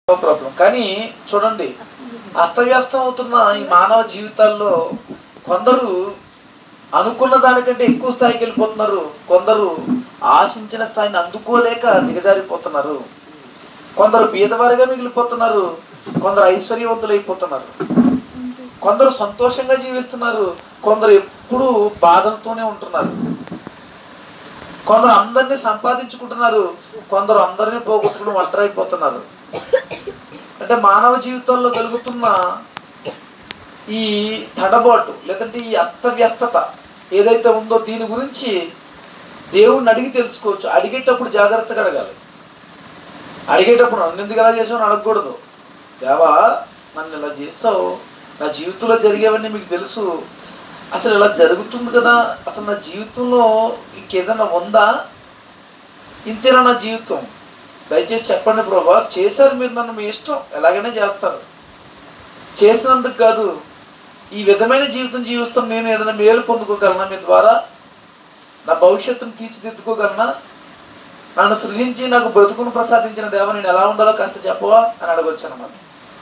Problem. కానీ చూడండి, అస్తవ్యస్తం అవుతున్న ఈ మానవ జీవితాల్లో కొందరు అనుకున్న దానికంటే ఎక్కువ స్థాయికి వెళ్ళిపోతున్నారు, కొందరు ఆశించిన స్థాయిని అందుకోలేక దిగజారిపోతున్నారు, కొందరు బీదవారిగా మిగిలిపోతున్నారు, కొందరు ఐశ్వర్యవంతులు అయిపోతున్నారు, కొందరు సంతోషంగా జీవిస్తున్నారు, కొందరు ఎప్పుడూ బాధలతోనే ఉంటున్నారు, కొందరు అందరినీ సంపాదించుకుంటున్నారు, కొందరు అందరినీ పోగొట్టుకుని ఒంటరైపోతున్నారు. అంటే మానవ జీవితంలో కలుగుతున్న ఈ తడబాటు లేదంటే ఈ అస్తవ్యస్తత ఏదైతే ఉందో దీని గురించి దేవుణ్ణి అడిగి తెలుసుకోవచ్చు. అడిగేటప్పుడు జాగ్రత్తగా అడగాలి. అడిగేటప్పుడు నన్ను ఎందుకు ఎలా చేసావు అని అడగకూడదు. దేవా, నన్ను ఇలా చేసావు, నా జీవితంలో జరిగేవన్నీ మీకు తెలుసు, అసలు ఇలా జరుగుతుంది కదా, అసలు నా జీవితంలో ఇంకేదైనా ఉందా, ఇంతేనా నా జీవితం, దయచేసి చెప్పండి ప్రభా. చేశారు మీరు, నన్ను మీ ఇష్టం ఎలాగైనా చేస్తారు, చేసినందుకు కాదు, ఈ విధమైన జీవితం జీవిస్తాం, నేను ఏదైనా మేలు పొందుకోగలనా మీ ద్వారా, నా భవిష్యత్తును తీర్చిదిద్దుకోగలనా, నన్ను సృజించి నాకు బ్రతుకును ప్రసాదించిన దేవ నేను ఎలా ఉండాలో కాస్త చెప్పవా అని అడగొచ్చు అన్నమాట.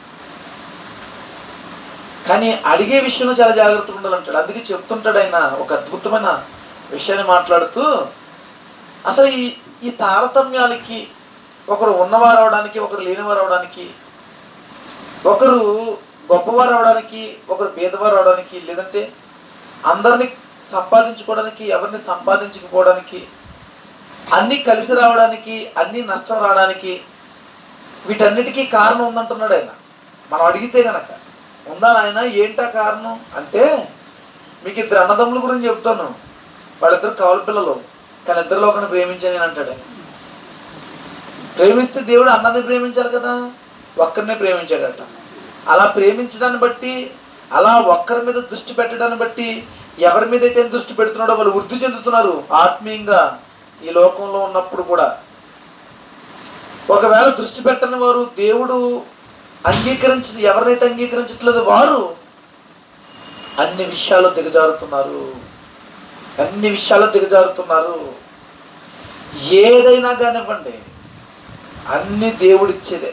కానీ అడిగే విషయంలో చాలా జాగ్రత్తగా ఉండాలంటాడు. అందుకే చెప్తుంటాడు ఆయన ఒక అద్భుతమైన విషయాన్ని మాట్లాడుతూ, అసలు ఈ తారతమ్యాలకి, ఒకరు ఉన్నవారు అవడానికి, ఒకరు లేనివారు అవడానికి, ఒకరు గొప్పవారు అవడానికి, ఒకరు పేదవారు అవడానికి, లేదంటే అందరినీ సంపాదించుకోవడానికి, ఎవరిని సంపాదించకపోవడానికి, అన్నీ కలిసి రావడానికి, అన్నీ నష్టం రావడానికి, వీటన్నిటికీ కారణం ఉందంటున్నాడు ఆయన. మనం అడిగితే గనక ఉందా ఆయన, ఏంటా కారణం అంటే, మీకు ఇద్దరు అన్నదమ్ముల గురించి చెప్తాను. వాళ్ళిద్దరు కవల పిల్లలు, కానీ ఇద్దరిలో ఒకరిని ప్రేమించాను అంటాడు ఆయన. ప్రేమిస్తే దేవుడు అందరినీ ప్రేమించాలి కదా, ఒక్కరినే ప్రేమించాడట. అలా ప్రేమించడాన్ని బట్టి, అలా ఒక్కరి మీద దృష్టి పెట్టడాన్ని బట్టి, ఎవరి మీద అయితే దృష్టి పెడుతున్నాడో వాళ్ళు వృద్ధి చెందుతున్నారు ఆత్మీయంగా ఈ లోకంలో ఉన్నప్పుడు కూడా. ఒకవేళ దృష్టి పెట్టని వారు, దేవుడు ఎవరినైతే అంగీకరించట్లేదు వారు అన్ని విషయాల్లో దిగజారుతున్నారు, అన్ని విషయాల్లో దిగజారుతున్నారు. ఏదైనా కానివ్వండి, అన్ని దేవుడిచ్చేదే.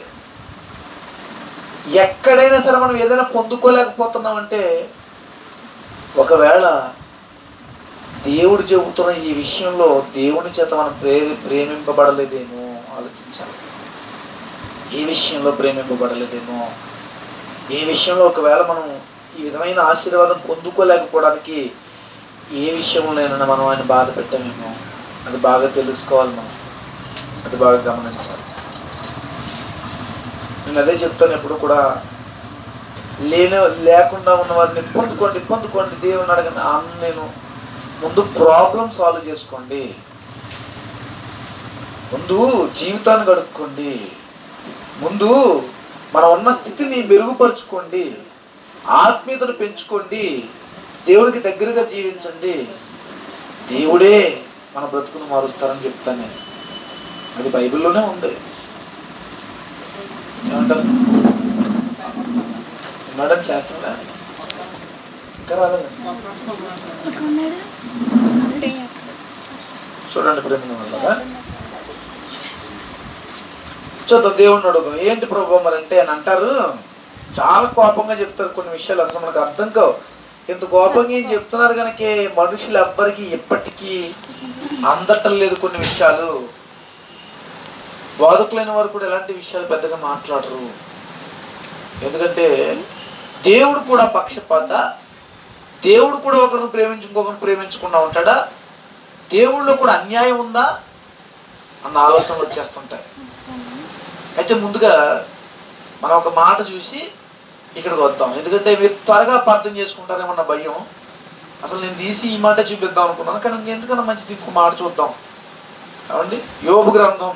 ఎక్కడైనా సరే మనం ఏదైనా పొందుకోలేకపోతున్నామంటే, ఒకవేళ దేవుడు చెబుతున్న ఈ విషయంలో దేవుని చేత మనం ప్రేమింపబడలేదేమో ఆలోచించాలి. ఏ విషయంలో ప్రేమింపబడలేదేమో, ఏ విషయంలో ఒకవేళ మనం ఈ విధమైన ఆశీర్వాదం పొందుకోలేకపోవడానికి ఏ విషయంలోనైనా మనం ఆయన బాధ పెట్టామేమో, అది బాగా తెలుసుకోవాలి, మనం అది బాగా గమనించాలి. నేను అదే చెప్తాను ఎప్పుడు కూడా, లేకుండా ఉన్న వారిని పొందుకోండి దేవుని అడగండి. నేను ముందు ప్రాబ్లం సాల్వ్ చేసుకోండి, ముందు జీవితాన్ని గడుపుకోండి, ముందు మనం ఉన్న స్థితిని మెరుగుపరుచుకోండి, ఆత్మీయతను పెంచుకోండి, దేవుడికి దగ్గరగా జీవించండి. దేవుడే మన బ్రతుకును మారుస్తారని చెప్తాను నేను. అది బైబిల్లోనే ఉంది. ఏమంటారు? మేడం చేస్తుందా? ఇంకా రాలేదు. చూడండి ప్రేమ వల్ల చూద్దాం. దేవుడిని అడుగుదాం, ఏంటి ప్రభు మరి అంటే అని అంటారు. చాలా కోపంగా చెప్తారు కొన్ని విషయాలు, అసలు మనకు అర్థం కావు. ఇంత కోపంగా ఏం చెప్తున్నారు కనుక మనుషులు ఎవ్వరికి ఎప్పటికీ అందటం లేదు కొన్ని విషయాలు. బాధకులైన వారు కూడా ఎలాంటి విషయాలు పెద్దగా మాట్లాడరు. ఎందుకంటే దేవుడు కూడా పక్షపాత, దేవుడు కూడా ఒకరిని ఇంకొకరిని ప్రేమించకుండా ఉంటాడా, దేవుళ్ళలో కూడా అన్యాయం ఉందా అన్న ఆలోచనలు వచ్చేస్తుంటాయి. అయితే ముందుగా మనం ఒక మాట చూసి ఇక్కడికి వద్దాం. ఎందుకంటే మీరు త్వరగా అపార్థం చేసుకుంటారేమన్న భయం. అసలు నేను తీసి ఈ మాట చూపిద్దాం అనుకున్నాను, కానీ ఎందుకన్నా మంచిది ఇంకో మాట చూద్దాం. కావండి, యోబు గ్రంథం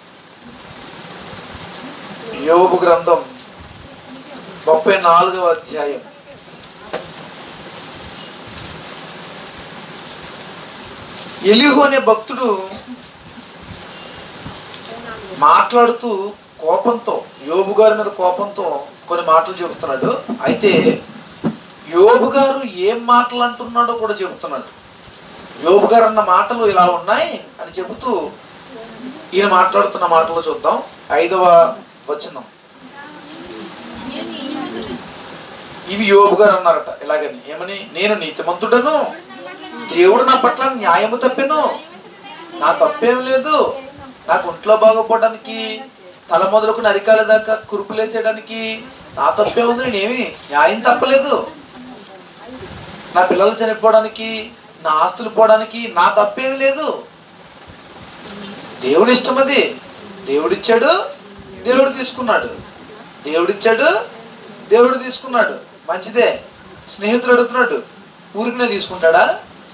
34వ అధ్యాయం. ఎలీహు అనే భక్తుడు మాట్లాడుతూ కోపంతో, యోబు గారి మీద కోపంతో కొన్ని మాటలు చెబుతున్నాడు. అయితే యోబు గారు ఏం మాటలు అంటున్నాడో కూడా చెబుతున్నాడు. యోబు గారు అన్న మాటలు ఇలా ఉన్నాయి అని చెబుతూ ఈయన మాట్లాడుతున్న మాటలు చూద్దాం. 5వ వచనం. ఇవి యోబు గారు అన్నారట ఇలాగని. ఏమని? నేను నీతిమంతుడను, దేవుడు నా పట్ల న్యాయము తప్పెను, నా తప్పేం లేదు. నాకు ఒంట్లో బాగోపోవడానికి, తల మొదలుకుని అరికాల దాకా కురుపులేసేయడానికి నా తప్పే ఉంది. నేనేమి న్యాయం తప్పలేదు. నా పిల్లలు చనిపోవడానికి, నా ఆస్తులు పోవడానికి నా తప్పేమి లేదు. దేవుడి ఇష్టం అది. దేవుడిచ్చాడు, దేవుడు తీసుకున్నాడు. దేవుడిచ్చాడు, దేవుడు తీసుకున్నాడు. మంచిదే. స్నేహితుడు అడుగుతున్నాడు, ఊరికినే తీసుకుంటాడా?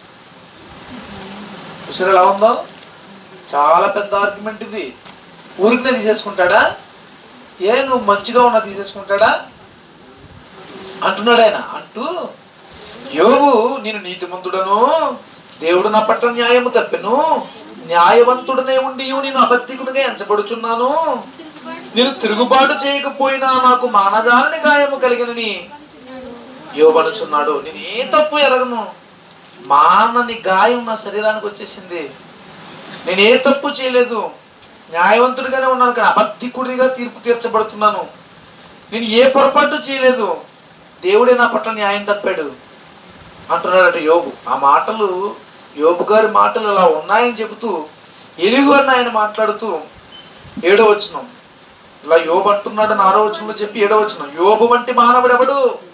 చూసారు ఎలా ఉందో? చాలా పెద్ద ఆర్గ్యుమెంట్ ఇది. ఊరికినే తీసేసుకుంటాడా? నువ్వు మంచిగా ఉన్నా తీసేసుకుంటాడా అంటున్నాడు ఆయన. అంటూ యోబు నేను నీతిమంతుడను, దేవుడు నా పట్ల న్యాయము తప్పెను, న్యాయవంతుడనే ఉండి నేను అబద్ధికునిగా ఎంచబడుచున్నాను, నేను తిరుగుబాటు చేయకపోయినా నాకు మానజాలని గాయము కలిగినని యోబు అనుచున్నాడు. నేను ఏ తప్పు ఎరగను, మానని గాయం నా శరీరానికి వచ్చేసింది, నేను ఏ తప్పు చేయలేదు, న్యాయవంతుడిగానే ఉన్నాను కానీ అబద్ధికుడిగా తీర్పు తీర్చబడుతున్నాను, నేను ఏ పొరపాటు చేయలేదు, దేవుడే నా పట్ల న్యాయం తప్పాడు అంటున్నాడట యోబు. ఆ మాటలు యోబు గారి మాటలు అలా ఉన్నాయని చెబుతూ ఎలీహు అని ఆయన మాట్లాడుతూ 7వ వచనం ఇలా యోబు అంటున్నాడు. 6వ వచనంలో చెప్పి 7వ వచనం, యోబు వంటి మానవుడు ఎవడు?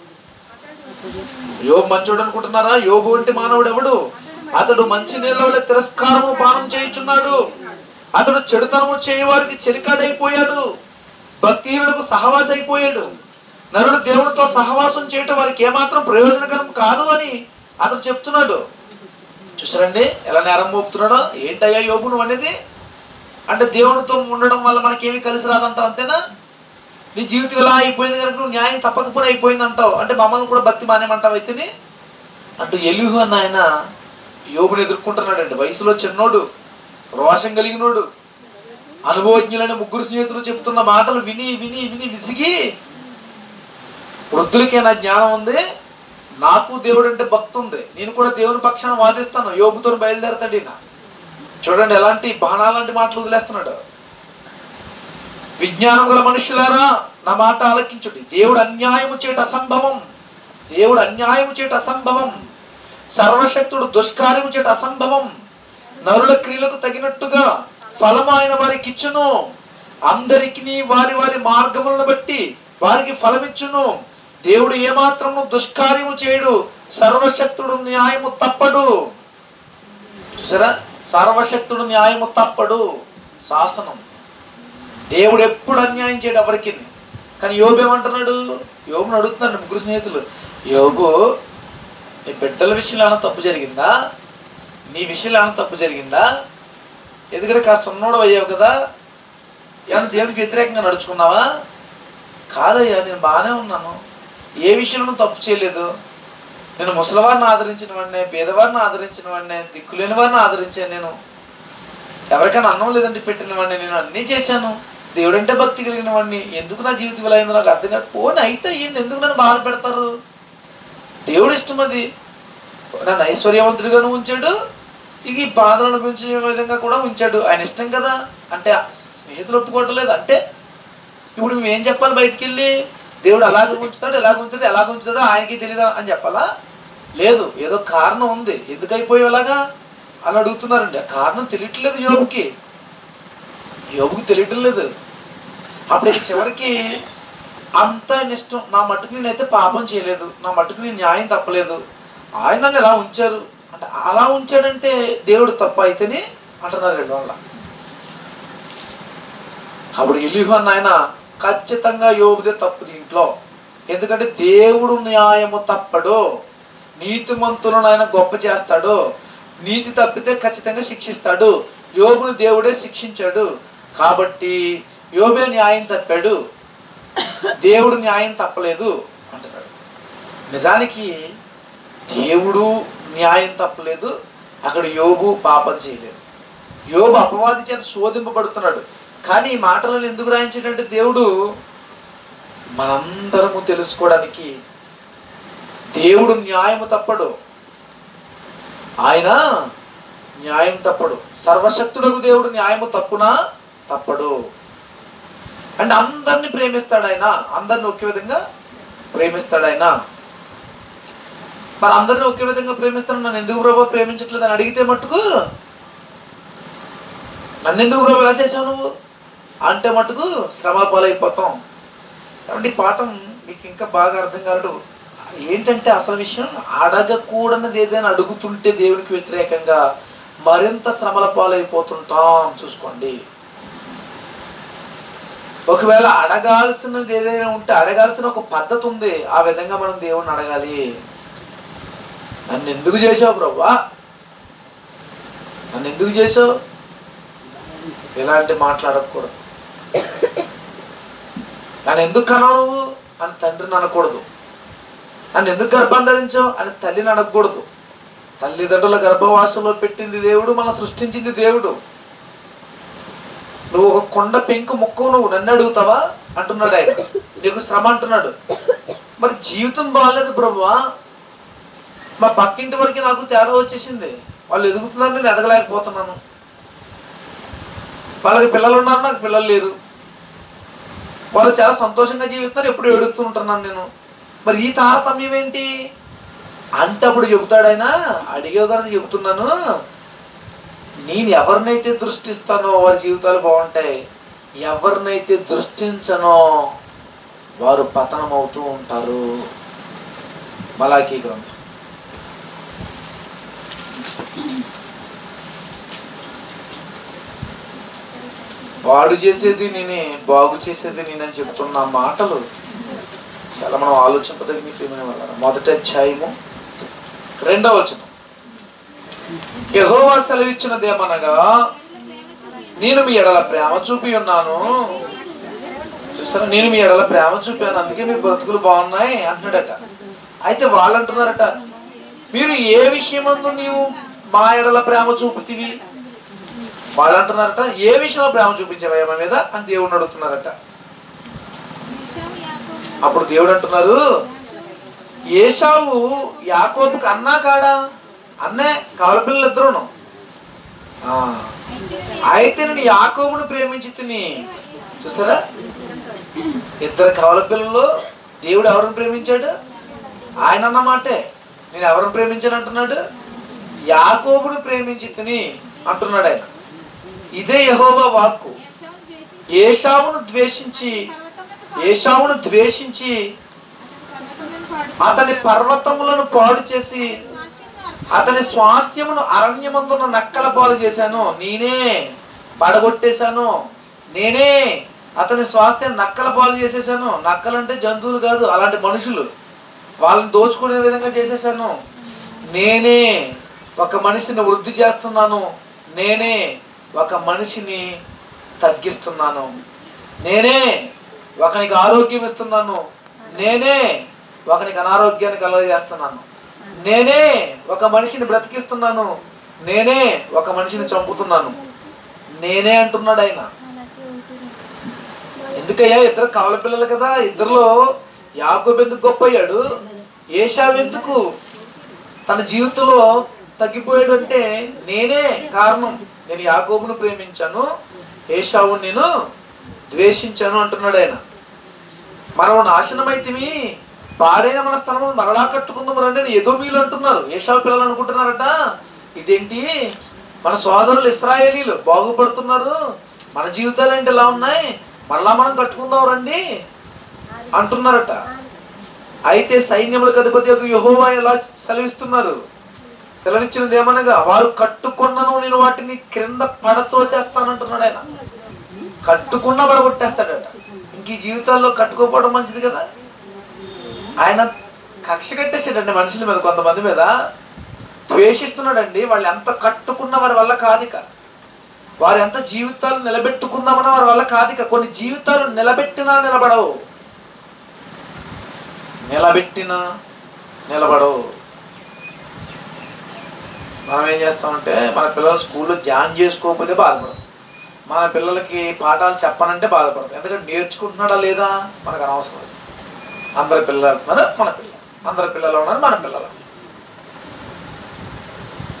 యోబు మంచోడు అనుకుంటున్నారా? యోబు వంటి మానవుడు ఎవడు? అతడు మంచి నీళ్ళ వల్ల తిరస్కారము పానం చేయుచున్నాడు, అతడు చెడుతనము చేయవారికి చెలికాడైపోయాడు, భక్తిహీనులకు సహవాస అయిపోయాడు, నరుడు దేవునితో సహవాసం చేయటం వారికి ఏమాత్రం ప్రయోజనకరం కాదు అని అతడు చెప్తున్నాడు. చూసారండి ఎలా నేరం మోపుతున్నాడో. ఏంటయ్యా యోబు నువ్వు అనేది? అంటే దేవునితో ఉండడం వల్ల మనకేమీ కలిసి రాదంటావు, అంతేనా? నీ జీవితం ఇలా అయిపోయింది కనుక నువ్వు న్యాయం తప్పకపోతే అయిపోయింది అంటావు, అంటే మమ్మల్ని కూడా భక్తి మానేమంటావు అయితేనే అంటూ ఎలీహు అన్న ఆయన యోబుని ఎదుర్కొంటున్నాడండి. వయసులో చిన్నోడు, రోషం కలిగినోడు, అనుభవజ్ఞులైన 3 స్నేహితులు చెప్తున్న మాటలు విని విని విని విసిగి, వృద్ధులకే నా జ్ఞానం ఉంది, నాకు దేవుడు అంటే భక్తి ఉంది, నేను కూడా దేవుని పక్షాన వాదిస్తాను, యోబుతో బయలుదేరతాడు ఈయన. చూడండి ఎలాంటి బాణాలాంటి మాటలు వదిలేస్తున్నాడు. విజ్ఞానం గల మనుషులారా నా మాట ఆలకించుడి, దేవుడు అన్యాయము చేయట అసంభవం, దేవుడు అన్యాయము చేయట అసంభవం, సర్వశక్తుడు దుష్కార్యము చేయట అసంభవం, నరుల క్రియలకు తగినట్టుగా ఫలము ఆయన వారికి ఇచ్చును, అందరికి వారి వారి మార్గములను బట్టి వారికి ఫలమిచ్చును, దేవుడు ఏమాత్రము దుష్కార్యము చేయడు, సర్వశక్తుడు న్యాయము తప్పడు. చూసారా, సర్వశక్తుడు న్యాయము తప్పడు. శాసనం. దేవుడు ఎప్పుడు అన్యాయం చేయడు ఎవరికి. కానీ యోబు ఏమంటున్నాడు? యోబుని అడుగుతున్నాడు 3 స్నేహితులు, యోబు నీ బిడ్డల విషయంలో ఏమైనా తప్పు జరిగిందా, నీ విషయంలో ఏమైనా తప్పు జరిగిందా, ఎందుకంటే కాస్త ఉన్నోడు అయ్యావు కదా, ఏమైనా దేవుడికి వ్యతిరేకంగా నడుచుకున్నావా? కాదయ్యా నేను బాగానే ఉన్నాను, ఏ విషయంలో తప్పు చేయలేదు, నేను ముసలివారిని ఆదరించిన వాడినే, పేదవారిని ఆదరించిన వాడినే, దిక్కులేని వారిని ఆదరించాను, నేను ఎవరికైనా అన్నం లేదంటే పెట్టిన వాడిని, నేను అన్నీ చేశాను, దేవుడు అంటే భక్తి కలిగిన వాడిని, ఎందుకు నా జీవితం ఇలా అయిందో నాకు అర్థం కాదు. పోనీ అయితే అయ్యింది, ఎందుకు నన్ను బాధ పెడతారు? దేవుడు ఇష్టం అది. నన్ను ఐశ్వర్యవంతుడిగాను ఉంచాడు, ఇక ఈ బాధలు అనుభవించే విధంగా కూడా ఉంచాడు, ఆయన ఇష్టం కదా. అంటే స్నేహితులు ఒప్పుకోవట్లేదు అంటే ఇప్పుడు మేము ఏం చెప్పాలి? బయటికి వెళ్ళి దేవుడు అలాగ ఉంచుతాడు, ఎలాగ ఉంచుతాడు, ఎలాగ ఉంచుతాడో ఆయనకి తెలియదా అని చెప్పాలా? లేదు, ఏదో కారణం ఉంది. ఎందుకు అయిపోయావు అలాగా అని అడుగుతున్నారండి. ఆ కారణం తెలియట్లేదు యోబుకి తెలియటం లేదు. అప్పుడు చివరికి అంత ఇష్టం, నా మట్టుకు నేనైతే పాపం చేయలేదు, నా మట్టుకు నేను న్యాయం తప్పలేదు, ఆయన నన్ను ఎలా ఉంచారు అంటే, అలా ఉంచాడంటే దేవుడు తప్ప అయితేనే అంటున్నారు వాళ్ళ. అప్పుడు ఎలీహు అన్న ఆయన ఖచ్చితంగా యోబుదే తప్పు దీంట్లో, ఎందుకంటే దేవుడు న్యాయము తప్పడు, నీతిమంతులను ఆయన గొప్ప చేస్తాడు, నీతి తప్పితే ఖచ్చితంగా శిక్షిస్తాడు, యోబుని దేవుడే శిక్షించాడు, కాబట్టి యోబే న్యాయం తప్పాడు, దేవుడు న్యాయం తప్పలేదు అంటున్నాడు. నిజానికి దేవుడు న్యాయం తప్పలేదు, అక్కడ యోబు పాపం చేయలేదు. యోబు అపవాది చేత శోధింపబడుతున్నాడు. కానీ ఈ మాటలను ఎందుకు రాయించాడంటే దేవుడు మనందరము తెలుసుకోవడానికి. దేవుడు న్యాయము తప్పడు, ఆయన న్యాయం తప్పడు. సర్వశక్తుడకు దేవుడు న్యాయము తప్పునా? తప్పడు. అంటే అందరినీ ప్రేమిస్తాడు ఆయన, అందరిని ఒకే విధంగా ప్రేమిస్తాడు ఆయన. మరి అందరినీ ఒకే విధంగా ప్రేమిస్తాడు, నన్ను ఎందుకు ప్రభు ప్రేమించట్లేదు అని అడిగితే మట్టుకు, నన్ను ఎందుకు ప్రభు ఎలా చేసావు నువ్వు అంటే మట్టుకు శ్రమల పాలైపోతాం. కాబట్టి ఈ పాఠం మీకు ఇంకా బాగా అర్థం కాదు. ఏంటంటే అసలు విషయం, అడగకూడనిది ఏదైనా అడుగుతుంటే దేవుడికి వ్యతిరేకంగా మరింత శ్రమల పాలైపోతుంటాం. చూసుకోండి. ఒకవేళ అడగాల్సినది ఏదైనా ఉంటే, అడగాల్సిన ఒక పద్ధతి ఉంది, ఆ విధంగా మనం దేవుడిని అడగాలి. నన్ను ఎందుకు చేసావు ప్రభువా, నన్ను ఎందుకు చేసావు, ఇలాంటి మాట్లాడకూడదు. నన్ను ఎందుకు కన్నావు నువ్వు అని తండ్రిని అనకూడదు. నన్ను ఎందుకు గర్భం ధరించావు అని తల్లిని అనకూడదు. తల్లిదండ్రుల గర్భవాసంలో పెట్టింది దేవుడు, మనం సృష్టించింది దేవుడు. నువ్వు ఒక కొండ పెంకు ముక్కవు, నువ్వు నన్ను అడుగుతావా అంటున్నాడు ఆయన. నీకు శ్రమ అంటున్నాడు. మరి జీవితం బాగాలేదు ప్రభువా, మా పక్కింటి వరకు నాకు తేడా వచ్చేసింది, వాళ్ళు ఎదుగుతున్నారు, నేను ఎదగలేకపోతున్నాను. వాళ్ళకి పిల్లలు ఉన్నారు, నాకు పిల్లలు లేరు. వాళ్ళు చాలా సంతోషంగా జీవిస్తున్నారు, ఎప్పుడు ఏడుస్తూ ఉంటున్నాను నేను. మరి ఈ తారతమ్యం ఏంటి అంటే అప్పుడు చెబుతాడు ఆయన, అడిగేవారిని చెబుతున్నాను, నేను ఎవరినైతే దృష్టిస్తానో వారి జీవితాలు బాగుంటాయి, ఎవరినైతే దృష్టించనో వారు పతనం అవుతూ ఉంటారు. మలాకీ గ్రంథం. వాడు చేసేది నేనే, బాగు చేసేది నేనని చెప్తున్న మాటలు చాలా మనం ఆలోచింపదగిన ప్రియమైన వాళ్ళ. మొదటి అధ్యాయము 2వ వచనం. యెహోవా సెలవిచ్చినదేమనగా, నేను మీ ఎడల ప్రేమ చూపి ఉన్నాను. చూస్తారా, నేను మీ ఎడల ప్రేమ చూపాను, అందుకే మీ బ్రతుకులు బాగున్నాయి అంటున్నాడట. అయితే వాళ్ళు అంటున్నారట, మీరు ఏ విషయమందు నీవు మా ఎడల ప్రేమ చూపుతీవి? వాళ్ళు అంటున్నారట, ఏ విషయంలో ప్రేమ చూపించావా మా మీద అని దేవుడిని అడుగుతున్నారట. అప్పుడు దేవుడు అంటున్నారు, ఏశావు యాకోబుకి అన్నా కాడా? అన్నే, కవల పిల్లలు ఇద్దరును. అయితే నేను యాకోబును ప్రేమించి తిని. చూసారా, ఇద్దరు కవల పిల్లలు. దేవుడు ఎవరిని ప్రేమించాడు? ఆయన అన్నమాటే. నేను ఎవరిని ప్రేమించాను అంటున్నాడు? యాకోబును ప్రేమించి తిని అంటున్నాడు ఆయన. ఇదే యెహోవా వాక్కు. ఏశావును ద్వేషించి అతని పర్వతములను పాడు చేసి అతని స్వాస్థ్యమును అరణ్యమందున్న నక్కల పాలు చేశాను. నేనే పడగొట్టేశాను, నేనే అతని స్వాస్థ్యం నక్కల పాలు చేసేసాను. నక్కలు అంటే జంతువులు కాదు, అలాంటి మనుషులు. వాళ్ళని దోచుకునే విధంగా చేసేసాను. నేనే ఒక మనిషిని వృద్ధి చేస్తున్నాను, నేనే ఒక మనిషిని తగ్గిస్తున్నాను, నేనే ఒకనికి ఆరోగ్యం ఇస్తున్నాను, నేనే ఒకనికి అనారోగ్యాన్ని కలుగజేస్తున్నాను, నేనే ఒక మనిషిని బ్రతికిస్తున్నాను, నేనే ఒక మనిషిని చంపుతున్నాను, నేనే అంటున్నాడు ఆయన. ఎందుకయ్యా, ఇద్దరు కవల పిల్లలు కదా, ఇద్దరులో యాకోబు ఎందుకు గొప్ప అయ్యాడు, ఏశావు ఎందుకు తన జీవితంలో తగ్గిపోయాడు అంటే నేనే కారణం. నేను యాకోబును ప్రేమించాను, ఏశావును నేను ద్వేషించాను అంటున్నాడు ఆయన. మనం నాశనమైతిమి, పాడైన మన స్థలము మరలా కట్టుకుందాం రండి అని ఎదోమీలు అంటున్నారు. ఏశావు పిల్లలు అనుకుంటున్నారట, ఇదేంటి మన సోదరులు ఇశ్రాయేలీలు బాగుపడుతున్నారు, మన జీవితాలు ఏంటి ఎలా ఉన్నాయి, మరలా మనం కట్టుకుందాం రండి అంటున్నారట. అయితే సైన్యములకు అధిపతి యొక్క యెహోవా ఎలా సెలవిస్తున్నారు? సెలవిచ్చినది ఏమనగా, వారు కట్టుకున్నను నేను వాటిని క్రింద పడతోసేస్తానంటున్నాడు ఆయన. కట్టుకున్నా పడగొట్టేస్తాడట. ఇంక ఈ జీవితాల్లో కట్టుకోపోవడం మంచిది కదా. ఆయన కక్ష కట్టేసాడండి మనుషుల మీద, కొంతమంది మీద ద్వేషిస్తున్నాడండి. వాళ్ళు ఎంత కట్టుకున్న వారి వల్ల కాదిక, వారు ఎంత జీవితాలు నిలబెట్టుకుందామన్న వారి వల్ల కాదిక. కొన్ని జీవితాలు నిలబెట్టినా నిలబడవు, నిలబెట్టినా నిలబడవు. మనం ఏం చేస్తామంటే, మన పిల్లలు స్కూల్లో జాయిన్ చేసుకోకపోతే బాధపడతాం, మన పిల్లలకి పాఠాలు చెప్పనంటే బాధపడతాం. ఎందుకంటే నేర్చుకుంటున్నాడా లేదా మనకు అనవసరం. అందరి పిల్లలు ఉన్నారు మన పిల్లలు, అందరి పిల్లలు ఉన్నారు మన పిల్లలు.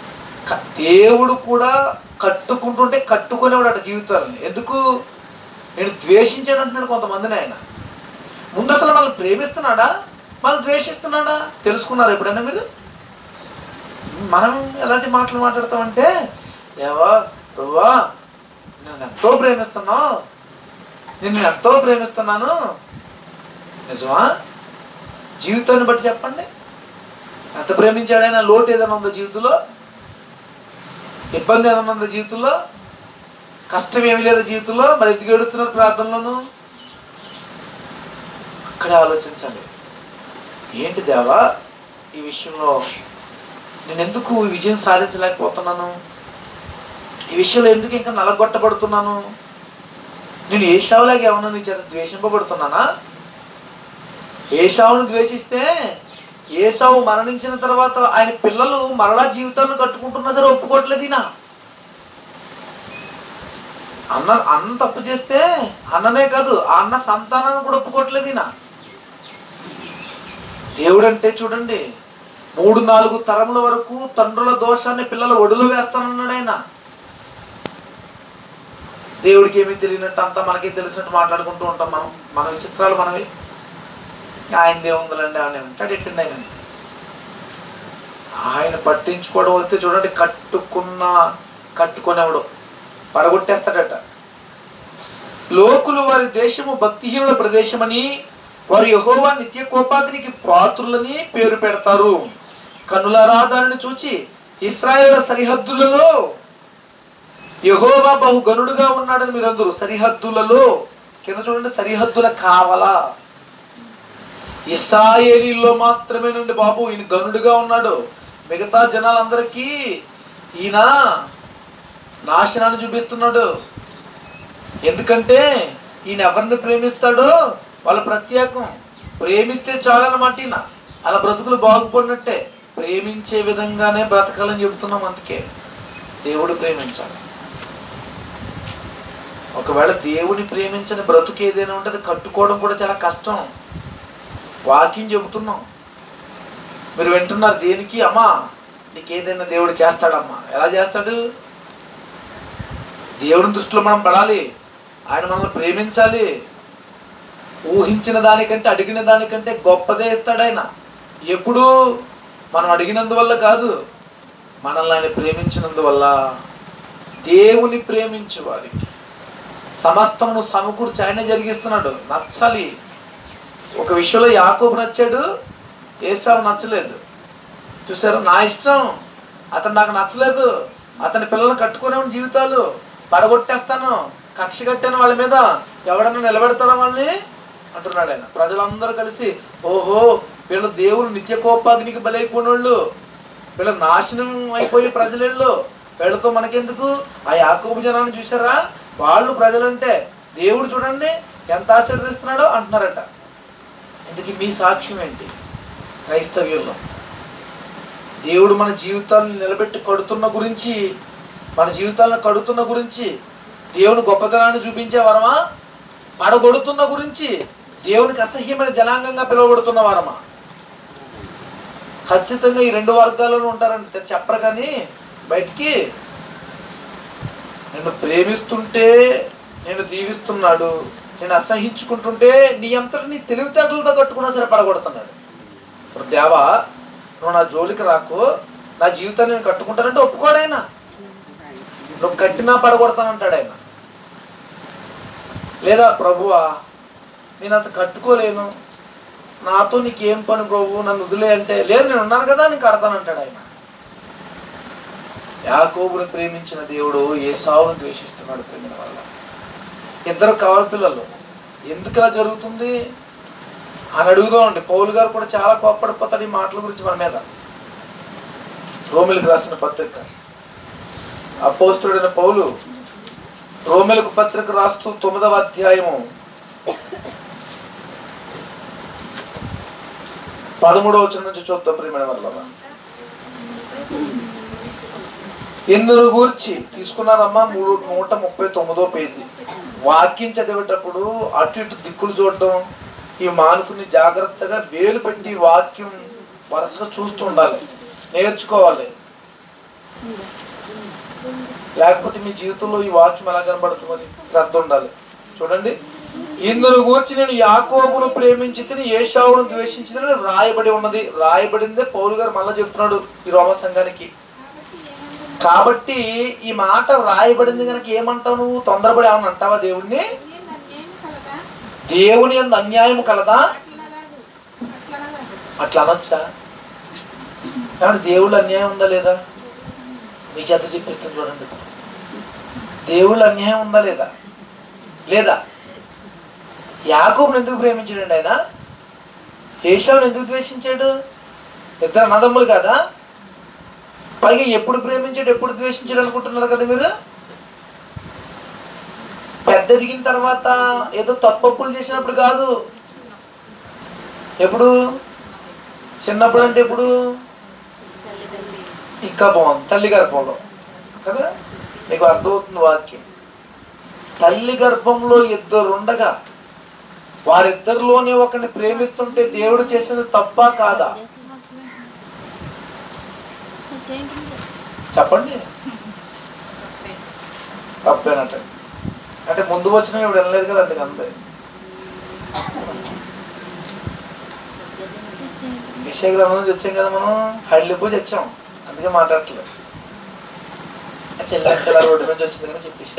దేవుడు కూడా కట్టుకుంటుంటే కట్టుకునేవాడు అట జీవితాలని. ఎందుకు? నేను ద్వేషించాను అంటున్నాడు కొంతమందిని ఆయన. ముందు అసలు మనల్ని ప్రేమిస్తున్నాడా, మనల్ని ద్వేషిస్తున్నాడా తెలుసుకున్నారు ఎప్పుడైనా మీరు? మనం ఎలాంటి మాటలు మాట్లాడతామంటే, దేవా ప్రభువా నేను ఎంతో ప్రేమిస్తున్నావు, నేను ఎంతో ప్రేమిస్తున్నాను. నిజమా? జీవితాన్ని బట్టి చెప్పండి, ఎంత ప్రేమించాడైనా? లోటు ఏదైనా ఉందో జీవితంలో? ఇబ్బంది ఏదైనా ఉందో జీవితంలో? కష్టం ఏమి లేదా జీవితంలో? మరి ఎందుకు ఏడుస్తున్నారు ప్రార్థనలోను? అక్కడే ఆలోచించాలి. ఏంటి దేవా ఈ విషయంలో నేను ఎందుకు విజయం సాధించలేకపోతున్నాను? ఈ విషయంలో ఎందుకు ఇంకా నలగొట్టబడుతున్నాను? నేను ఏశావులాగా ఏమన్నా నీ చేత ద్వేషింపబడుతున్నానా? ఏశావును ద్వేషిస్తే ఏశావు మరణించిన తర్వాత ఆయన పిల్లలు మరలా జీవితాన్ని కట్టుకుంటున్నా సరే ఒప్పుకోవట్లేదు. ఈయన అన్న తప్పు చేస్తే అన్ననే కాదు, ఆ అన్న సంతానాన్ని కూడా ఒప్పుకోవట్లేదు ఈయన. దేవుడు అంటే చూడండి, 3-4 తరముల వరకు తండ్రుల దోషాన్ని పిల్లల ఒడిలో వేస్తానన్నాడు ఆయన. దేవుడికి ఏమీ తెలియనట్టు అంతా మనకి తెలిసినట్టు మాట్లాడుకుంటూ ఉంటాం మనం. మన విచిత్రాలు మనవి. ఆయన దేవుందులండి ఆయన ఉంటాడు ఎట్టండి ఆయన. ఆయన పట్టించుకోవడం వస్తే చూడండి, కట్టుకునేవాడు పడగొట్టేస్తాడట. లోకులు వారి దేశము భక్తిహీనుల ప్రదేశమని, వారు యెహోవా నిత్య కోపాగ్నికి పాత్రులని పేరు పెడతారు. కనులారా దానిని చూచి ఇశ్రాయేలు సరిహద్దులలో యెహోవా బహుగనుడుగా ఉన్నాడని మీరందరూ. సరిహద్దులలో కింద చూడండి, సరిహద్దుల కావలా. ఇశ్రాయేలీలో మాత్రమేనండి బాబు ఈయన గనుడుగా ఉన్నాడు. మిగతా జనాలందరికీ ఈయన నాశనాన్ని చూపిస్తున్నాడు. ఎందుకంటే ఈయన ఎవరిని ప్రేమిస్తాడో వాళ్ళ ప్రత్యేకం. ప్రేమిస్తే చాలన్నమాట. ఈయన అలా బ్రతుకులు బాగుపడినట్టే. ప్రేమించే విధంగానే బ్రతకాలని చెబుతున్నాం. అందుకే దేవుడు ప్రేమించాలి. ఒకవేళ దేవుని ప్రేమించని బ్రతుకు ఏదైనా ఉంటే అది కట్టుకోవడం కూడా చాలా కష్టం. వాక్యం చెబుతున్నాం, మీరు వింటున్నారు. దేనికి? అమ్మా నీకు ఏదైనా దేవుడు చేస్తాడమ్మా. ఎలా చేస్తాడు? దేవుని దృష్టిలో మనం పడాలి. ఆయన మనల్ని ప్రేమించాలి. ఊహించిన దానికంటే అడిగిన దానికంటే గొప్పదే ఇస్తాడు ఆయన. ఎప్పుడు? మనం అడిగినందువల్ల కాదు, మనల్ని ఆయన ప్రేమించినందువల్ల. దేవుని ప్రేమించే వారికి సమస్తమును సమకూర్చి ఆయన జరిగిస్తున్నాడు. నచ్చాలి. ఒక విషయంలో యాకోబు నచ్చాడు, ఏసావు నచ్చలేదు. చూసారు? నా ఇష్టం, అతను నాకు నచ్చలేదు, అతని పిల్లల్ని కట్టుకునే జీవితాలు పడగొట్టేస్తాను, కక్ష కట్టాను వాళ్ళ మీద, ఎవడన్నా నిలబెడతాడా వాళ్ళని అంటున్నాడు ఆయన. ప్రజలందరూ కలిసి ఓహో వీళ్ళు దేవుడు నిత్య కోపాగ్నికి బలైపోయినోళ్ళు, వీళ్ళ నాశనం అయిపోయే ప్రజలు, వీళ్ళతో మనకెందుకు? ఆ యాకోబు జనాన్ని చూసారా? వాళ్ళు ప్రజలంటే దేవుడు చూడండి ఎంత ఆశీర్వదిస్తున్నాడో అంటున్నారట. ఇందుకు మీ సాక్ష్యం ఏంటి? క్రైస్తవ్యంలో దేవుడు మన జీవితాలను నిలబెట్టి కడుతున్న గురించి, మన జీవితాలను కడుతున్న గురించి, దేవుని గొప్పతనాన్ని చూపించే వరమా, పడగొడుతున్న గురించి, దేవునికి అసహ్యమైన జనాంగంగా పిలువబడుతున్న వరమా? ఖచ్చితంగా ఈ 2 వర్గాల్లోనూ ఉంటారంటే చెప్పరు. కానీ బయటికి నిన్ను ప్రేమిస్తుంటే నేను దీవిస్తున్నాడు, నేను అసహించుకుంటుంటే నీ అంతటి నీ తెలివితేటలతో కట్టుకున్నా సరే పడగొడుతున్నాడు. ఇప్పుడు దేవా నువ్వు నా జోలికి రాకు, నా జీవితాన్ని నేను కట్టుకుంటానంటే ఒప్పుకోడైనా. నువ్వు కట్టినా పడగొడతానంటాడు ఆయన. లేదా ప్రభువా నేను అంత కట్టుకోలేను, నాతో నీకేం పని ప్రభు, నన్ను వదిలే అంటే, లేదు నేను ఉన్నాను కదా నేను కడతానంటాడు ఆయన. యాకోబుని ప్రేమించిన దేవుడు ఏసావును ద్వేషిస్తున్నాడు ప్రేమిన వల్ల. 2 కవల పిల్లలు. ఎందుకు ఇలా జరుగుతుంది అని అడుగుదామండి. పౌలు గారు కూడా చాలా కోప్పడిపోతాడు ఈ మాటల గురించి మన మీద. రోమిలకు రాసిన పత్రిక, అపోస్తలుడైన పౌలు రోమిలకు పత్రిక రాస్తూ 9వ అధ్యాయము 13వ వచనం నుంచి చూద్దాం ప్రియమైన వల్ల. ఎందును గూర్చి తీసుకున్నారమ్మా 139వ పేజీ. వాక్యం చదివేటప్పుడు అటు ఇటు దిక్కులు చూడటం ఈ మానుకుని జాగ్రత్తగా వేలు పెట్టి వాక్యం వరుసగా చూస్తూ ఉండాలి, నేర్చుకోవాలి. లేకపోతే మీ జీవితంలో ఈ వాక్యం ఎలా కనబడుతుంది? శ్రద్ధ ఉండాలి. చూడండి, ఇందును గూర్చి నేను యాకోబును ప్రేమించి తిని ఏశావును ద్వేషించి రాయబడి ఉన్నది. రాయబడిందే పౌలు గారు మళ్ళీ చెప్తున్నాడు ఈ రోమ సంఘానికి. కాబట్టి ఈ మాట రాయబడింది కనుక ఏమంటావు నువ్వు? తొందరపడి ఏమన్నా అంటావా దేవుణ్ణి? దేవుని యందు అన్యాయం కలదా? అట్లా అనొచ్చా? కాబట్టి దేవుళ్ళు అన్యాయం ఉందా లేదా? మీ చేత చెప్పిస్తుంది చూడండి. దేవుళ్ళు అన్యాయం ఉందా లేదా? లేదా. యాకోబుని ఎందుకు ప్రేమించాడండి ఆయన? ఏశావుని ఎందుకు ద్వేషించాడు? ఇద్దరు అన్నదమ్ములు కదా. పైగా ఎప్పుడు ప్రేమించాడు ఎప్పుడు ద్వేషించాడు అనుకుంటున్నారు కదా మీరు. పెద్ద దిగిన తర్వాత ఏదో తప్పులు చేసినప్పుడు కాదు. ఎప్పుడు? చిన్నప్పుడు అంటే ఎప్పుడు? ఇంకా బాగుంది, తల్లి గర్భంలో కదా. నీకు అర్థమవుతుంది వాక్యం. తల్లి గర్భంలో ఇద్దరు ఉండగా వారిద్దరిలోనే ఒకరిని ప్రేమిస్తుంటే దేవుడు చేసింది తప్పా కాదా? చెప్పండి. తప్పేనట. అంటే ముందు వచ్చిన ఇప్పుడు వెళ్ళలేదు కదా, అందుకు అంతే. విషయగ్రామం నుంచి వచ్చాం కదా మనం, హళ్ళిపూజ వచ్చాం, అందుకే మాట్లాడట్లేదు. చెల్లెక్కల రోడ్డు నుంచి వచ్చింది కానీ చెప్పేసి.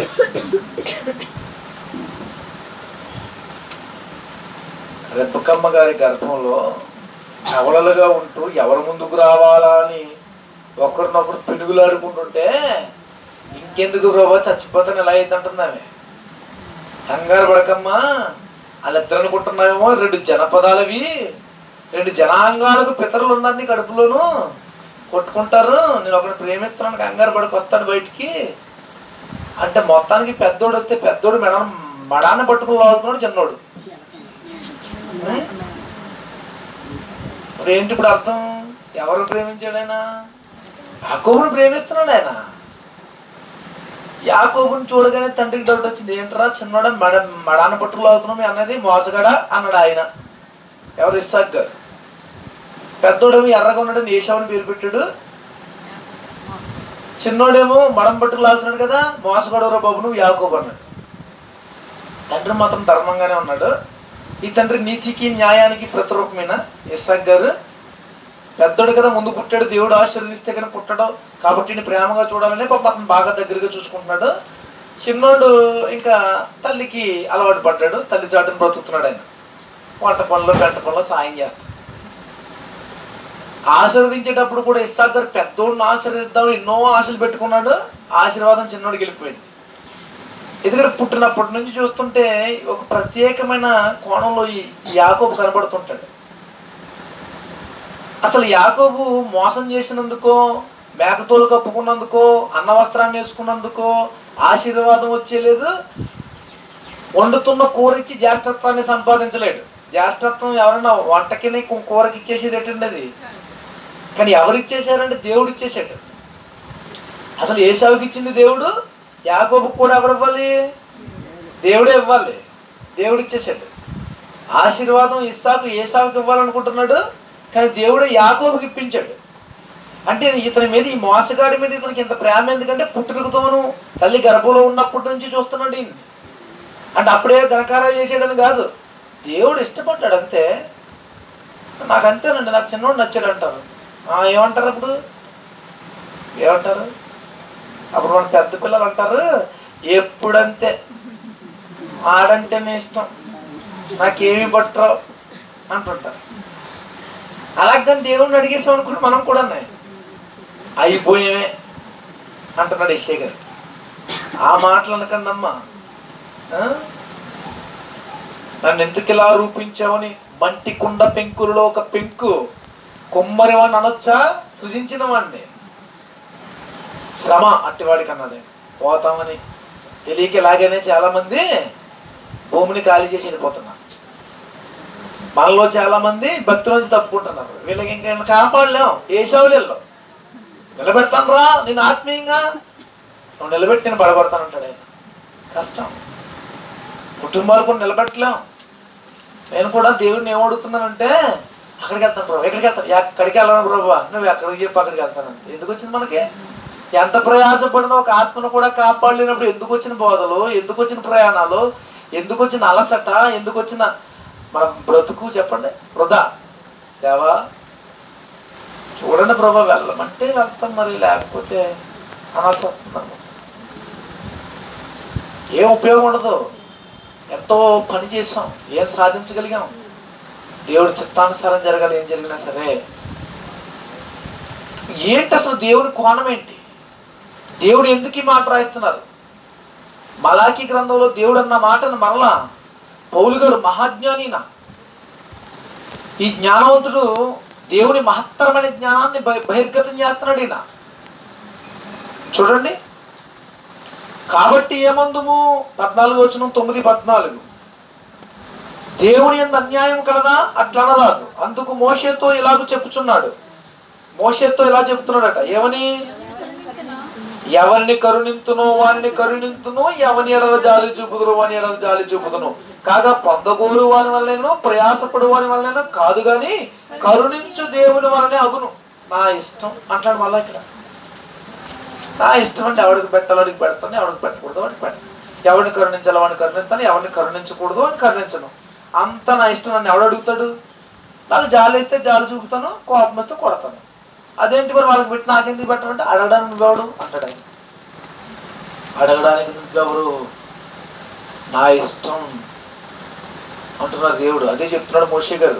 రెబ్బకమ్మ గారి గర్భంలో కవలలుగా ఉంటూ ఎవరు ముందుకు రావాలా అని ఒకరినొకరు పిడుగులాడుకుంటుంటే, ఇంకెందుకు ప్రభా చచ్చిపోతాను ఎలా అవుతుంటుంది ఆమె. కంగారు పడకమ్మా, వాళ్ళిద్దరు అనుకుంటున్నామేమో 2 జనపదాలవి, 2 జనాంగాలకు పితరులు ఉన్నారు నీ కడుపులోను, కొట్టుకుంటారు, నేను ఒకరిని ప్రేమిస్తున్నాను, కంగారు పడకు వస్తాడు బయటికి అంటే, మొత్తానికి పెద్దోడు వస్తే పెద్దోడు మడాన్ని పట్టుకుని లాగుతున్నాడు చిన్నోడు. మరి ఏంటి ఇప్పుడు అర్థం? ఎవరు ప్రేమించాడు ఆయన? యాకోబుని ప్రేమిస్తున్నాడు ఆయన. యాకోబుని చూడగానే తండ్రికి డౌట్ వచ్చింది, ఏంటరా చిన్నోడ మడాన పట్టుకులు లాగుతున్నాం అన్నది మోసగాడా అన్నాడు ఆయన. ఎవరు? ఇస్సాక్ గారు. పెద్దోడేమో ఎర్రగా ఉన్నాడని ఏశావుని పేరు పెట్టాడు, చిన్నోడేమో మడం పట్టుకు లాగుతున్నాడు కదా, మోసగాడవరా బాబు నువ్వు యాకోబు అన్నాడు. తండ్రి మాత్రం ధర్మంగానే ఉన్నాడు. ఈ తండ్రి నీతికి న్యాయానికి ప్రతిరూపమైన ఇస్సాక్ గారు. పెద్దోడు కదా, ముందు పుట్టాడు, దేవుడు ఆశీర్వదిస్తే కానీ పుట్టడం, కాబట్టి ప్రేమగా చూడాలని పాప అతను బాగా దగ్గరగా చూసుకుంటున్నాడు. చిన్నోడు ఇంకా తల్లికి అలవాటు పడ్డాడు, తల్లి చాటును బ్రతుకుతున్నాడు ఆయన. వంట పనులు పెంట పనులు సాయం చేస్తాడు. ఆశీర్వదించేటప్పుడు కూడా ఇస్సాక్ గారు పెద్దోడిని ఆశీర్వదిద్దాం ఎన్నో ఆశలు పెట్టుకున్నాడు, ఆశీర్వాదం చిన్నోడికి వెళ్ళిపోయింది. ఎందుకంటే పుట్టినప్పటి నుంచి చూస్తుంటే ఒక ప్రత్యేకమైన కోణంలో ఈ యాకోబు కనబడుతుంటాడు. అసలు యాకోబు మోసం చేసినందుకో, మేకతోలు కప్పుకున్నందుకో, అన్న వస్త్రాన్ని వేసుకున్నందుకో ఆశీర్వాదం వచ్చేలేదు. వండుతున్న కూర ఇచ్చి జ్యేష్ఠత్వాన్ని సంపాదించలేడు. జ్యేష్ఠత్వం ఎవరైనా వంటకి కూరకి ఇచ్చేసేది ఏంటండి అది? కానీ ఎవరు ఇచ్చేసారంటే దేవుడు ఇచ్చేసాడు. అసలు ఏశావుకి ఇచ్చింది దేవుడు, యాకోబుకు కూడా ఎవరు ఇవ్వాలి? దేవుడే ఇవ్వాలి. దేవుడు ఇచ్చేసాడు. ఆశీర్వాదం ఇస్సాకు ఏశావుకి ఇవ్వాలనుకుంటున్నాడు, కానీ దేవుడు యాకోబుకి ఇప్పించాడు. అంటే ఇతని మీద, ఈ మోసగాడి మీద ఇతనికి ఇంత ప్రేమ ఎందుకంటే పుట్టుకతోను తల్లి గర్భంలో ఉన్నప్పటి నుంచి చూస్తున్నాడు ఈయన్ని. అంటే అప్పుడే ఘనకారాలు చేసాడని కాదు, దేవుడు ఇష్టపడ్డాడు అంతే. నాకు అంతేనండి, నాకు చిన్నోడు నచ్చాడు అంటారు. ఏమంటారు అప్పుడు? ఏమంటారు అప్పుడు? మన పెద్ద పిల్లలు అంటారు, ఎప్పుడంతే ఆడంటేనే ఇష్టం, నాకేమీ పట్టరావు అంటుంటారు. అలాగని దేవుడిని అడిగేసాం అనుకుంటే మనం కూడా అయిపోయామే అంటున్నాడు యెషయా గారు. ఆ మాటలు అనకండి అమ్మా. నన్ను ఎందుకు ఇలా రూపించావని మంటి కుండ పెంకులలో ఒక పెంకు కొమ్మరి వాడిని అనొచ్చా? సృజించిన వాడిని. శ్రమ అట్టివాడికి అన్నది పోతామని తెలియక ఇలాగనే చాలా మంది భూమిని ఖాళీ చేసి వెళ్ళిపోతున్నారు. మనలో చాలా మంది భక్తుల తప్పుకుంటున్నారు. వీళ్ళకి ఇంకా కాపాడలేం. ఏశావులేళ్ళం నిలబెడతాను రా నేను ఆత్మీయంగా, నువ్వు నిలబెట్టి నేను పడగొడతానంటాడు ఆయన. కష్టం. కుటుంబాలు కూడా నిలబెట్టలేం. నేను కూడా దేవుడిని ఏమడుగుతున్నానంటే, అక్కడికి వెళ్తాను ప్రభు, ఎక్కడికి వెళ్తాను, ఎక్కడికి వెళ్ళను ప్రభు, నువ్వు ఎక్కడికి చెప్పి అక్కడికి వెళ్తానంటే ఎందుకు వచ్చింది మనకి? ఎంత ప్రయాసపడినా ఒక ఆత్మను కూడా కాపాడలేనప్పుడు ఎందుకు వచ్చిన బోధలు, ఎందుకు వచ్చిన ప్రయాణాలు, ఎందుకు వచ్చిన అలసట, ఎందుకు వచ్చిన మన బ్రతుకు చెప్పండి, వృధా. దేవా చూడండి ప్రభా, వెళ్ళమంటే వెళ్తాం, మరి లేకపోతే అనాల్సి వస్తున్నాను. ఏం ఉపయోగం ఉండదు. ఎంతో పని చేసాం, ఏం సాధించగలిగాం? దేవుడి చిత్తానుసారం జరగాలి, ఏం జరిగినా సరే. ఏంటి అసలు దేవుడి కోణం ఏంటి? దేవుడు ఎందుకు ఈ మాట రాయిస్తున్నారు? మలాకీ గ్రంథంలో దేవుడు అన్న మాటను మరలా పౌలు గారు మహాజ్ఞానినా, ఈ జ్ఞానవంతుడు దేవుని మహత్తరమైన జ్ఞానాన్ని బహిర్గతం చేస్తున్నాడు ఈయన. చూడండి, కాబట్టి ఏమందుము 14:9-14 దేవుని యందు అన్యాయం కలదా అట్లనరాదు. అందుకు మోషేతో ఇలాగ చెప్పుచున్నాడు. మోషేతో ఇలా చెప్తున్నాడట, ఏమని? ఎవరిని కరుణింతునో వారిని కరుణింతును, ఎవని ఎడల జాలి చూపుదును వాని ఎడల జాలి చూపుదును. కాగా పొందగోరు వాని వల్లనేను, ప్రయాసపడు వాని వల్లనేను కాదు, గాని కరుణించు దేవుని వలనే అగును. నా ఇష్టం అంటాడు మళ్ళా ఇక్కడ. నా ఇష్టం అంటే ఎవరికి పెట్టాలో వాడికి పెడతాను, ఎవరికి పెట్టకూడదు వాడికి పెట్టాను, ఎవరిని కరుణించాలో వాడిని కరుణిస్తాను, ఎవరిని కరుణించకూడదు అని కరుణించను. అంత నా ఇష్టం నన్ను ఎవడు అడుగుతాడు? నాకు జాలి వేస్తే జాలి చూపుతాను, కోపం వస్తే కొడతాను. అదేంటి మరి వాళ్ళకి పెట్టి నాకెందుకు పెట్టాలంటే అడగడానికి నువ్వెవడు అంటాడు ఆయన. అడగడానికి నువ్వెవరు? నా ఇష్టం అంటున్నారు దేవుడు. అదే చెప్తున్నాడు మోషే గారు.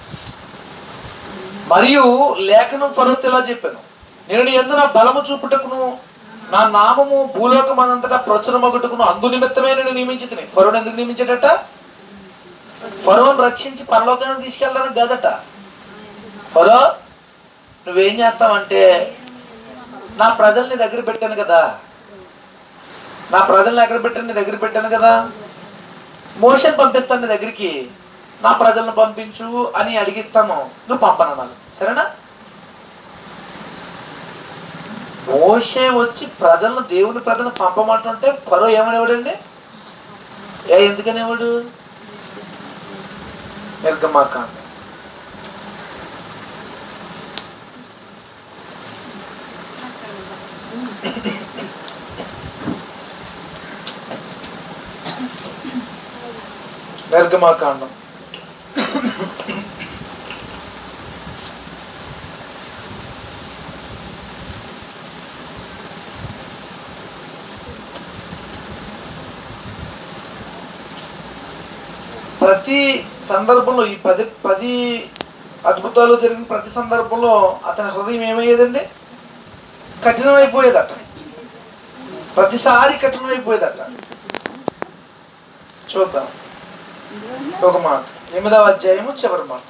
మరియు లేఖనం ఫరోతో ఇలా చెప్పాను, నేను నీ యందు నా బలము చూపుటకును నా నామము భూలోకమంతటా ప్రచురమగుటకును అందు నిమిత్తమే నేను నియమించితిని. ఫరోను ఎందుకు నియమించాడట? ఫరోను రక్షించి పరలోకానికి తీసుకెళ్ళడానికి కాదట. ఫరో నువ్వేం చేస్తావంటే, నా ప్రజల్ని దగ్గర పెట్టాను కదా, నా ప్రజల్ని ఎక్కడ పెట్టాను? నీ దగ్గర పెట్టాను కదా, మోషేని పంపిస్తాను నీ దగ్గరికి, నా ప్రజలను పంపించు అని అడిగిస్తాను, నువ్వు పంపనన్నాను. సరేనా? మోషే వచ్చి ప్రజలను, దేవుని ప్రజలను పంపమంటుంటే ఫరో ఏమనేవాడండి? ఎందుకనేవాడు? నిర్గమాకాండం. నిర్గమాకాండం ప్రతి సందర్భంలో, ఈ 10 అద్భుతాలు జరిగిన ప్రతి సందర్భంలో అతని హృదయం ఏమయ్యేదండి? కఠినమైపోయేదట. ప్రతిసారి కఠినమైపోయేదట. చూద్దాం ఒక మాట, 8వ అధ్యాయము చివరి మాట.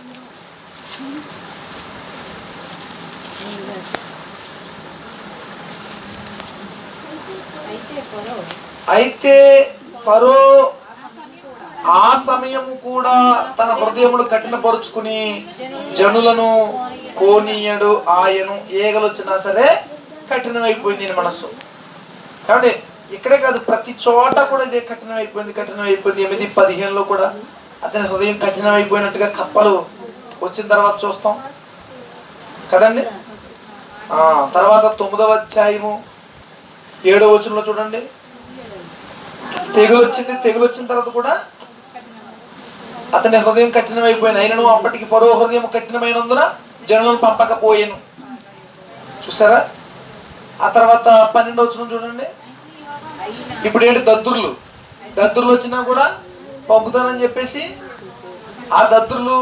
అయితే ఫరో ఆ సమయము కూడా తన హృదయములు కఠినపరుచుకుని జనులను కోనీయడు ఆయను. ఏగలు వచ్చినా సరే కఠినమైపోయింది ఈయన మనస్సు. కాబట్టి ఇక్కడే కాదు, ప్రతి చోట కూడా ఇదే కఠినమైపోయింది. 8:15 కూడా అతని హృదయం కఠినమైపోయినట్టుగా కప్పలు వచ్చిన తర్వాత చూస్తాం కదండి. తర్వాత 9వ అధ్యాయము 7వ వచనంలో చూడండి, తెగులు వచ్చింది. తెగులు వచ్చిన తర్వాత కూడా అతని హృదయం కఠినమైపోయింది. అయినను అప్పటికి ఫరో హృదయం కఠినమైనందున జనులను పంపకపోయాను. చూసారా? ఆ తర్వాత 12వ వచనం చూడండి. ఇప్పుడు ఏంటి? దద్దుర్లు వచ్చినా కూడా పంపుతానని చెప్పేసి ఆ దద్దుర్లు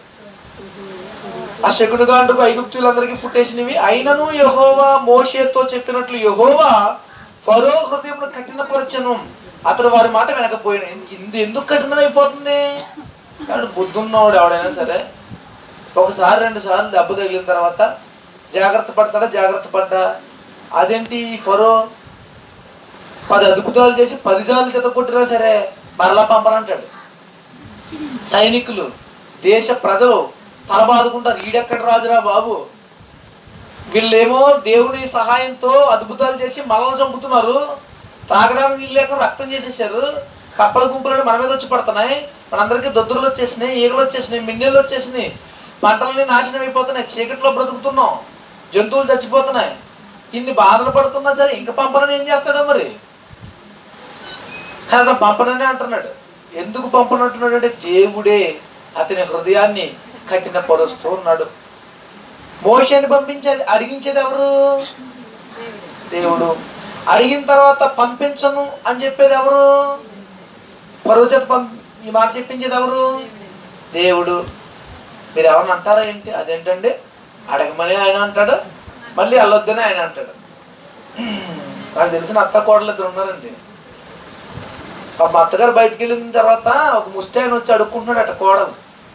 ఆ శకునుగా అంటూ ఐగుప్తులందరికీ పుట్టేసినవి. అయినను యెహోవా మోషేతో చెప్పినట్లు యెహోవా ఫరో హృదయంలో కఠినపరచను, అతడు వారి మాట వినకపోయాను. ఎందుకు కఠినమైపోతుంది? కాబట్టి బుద్ధి ఉన్నవాడు ఎవడైనా సరే ఒకసారి 2 సార్లు దెబ్బ తగిలిన తర్వాత జాగ్రత్త పడతాడా? జాగ్రత్త పడ్డా. అదేంటి? ఫరో 10 అద్భుతాలు చేసి 10 సార్లు చెత్త కొట్టినా సరే మరలా పంపనంటాడు. సైనికులు, దేశ ప్రజలు తలబాదుకుంటారు, ఈడెక్కడ రాజురా బాబు, వీళ్ళేమో దేవుని సహాయంతో అద్భుతాలు చేసి మనల్ని చంపుతున్నారు, తాగడానికి నీళ్ళు లేక రక్తం చేసేసారు, కప్పల గుంపులని మన మీద వచ్చి పడుతున్నాయి, మనందరికీ దొద్దులు వచ్చేసినాయి, ఈగలు వచ్చేసినాయి, మిన్నెలు వచ్చేసినాయి, పంటలని నాశనం అయిపోతున్నాయి, చీకట్లో బ్రతుకుతున్నాం, జంతువులు చచ్చిపోతున్నాయి, ఇన్ని బాధలు పడుతున్నా సరే ఇంకా పంపనని ఏం చేస్తాడో మరి. కానీ అతను పంపననే అంటున్నాడు. ఎందుకు పంపనంటున్నాడు అంటే దేవుడే అతని హృదయాన్ని కఠినపరుస్తూ ఉన్నాడు. మోషేని పంపించేది అడిగించేది ఎవరు? దేవుడు. అడిగిన తర్వాత పంపించను అని చెప్పేది ఎవరు? ఫరో చేత ఈ మాట చెప్పించేది ఎవరు? దేవుడు. మీరు ఎవరిని అంటారా ఏంటి? అదేంటండి, అడగమని ఆయన అంటాడు, మళ్ళీ అల్లొద్దని ఆయన అంటాడు. నాకు తెలిసిన అత్త కోడలు ఇద్దరు ఉన్నారండి. మా అత్తగారు బయటికి వెళ్ళిన తర్వాత ఒక ముష్టి ఆయన వచ్చి అడుక్కుంటున్నాడు అట కోడలు.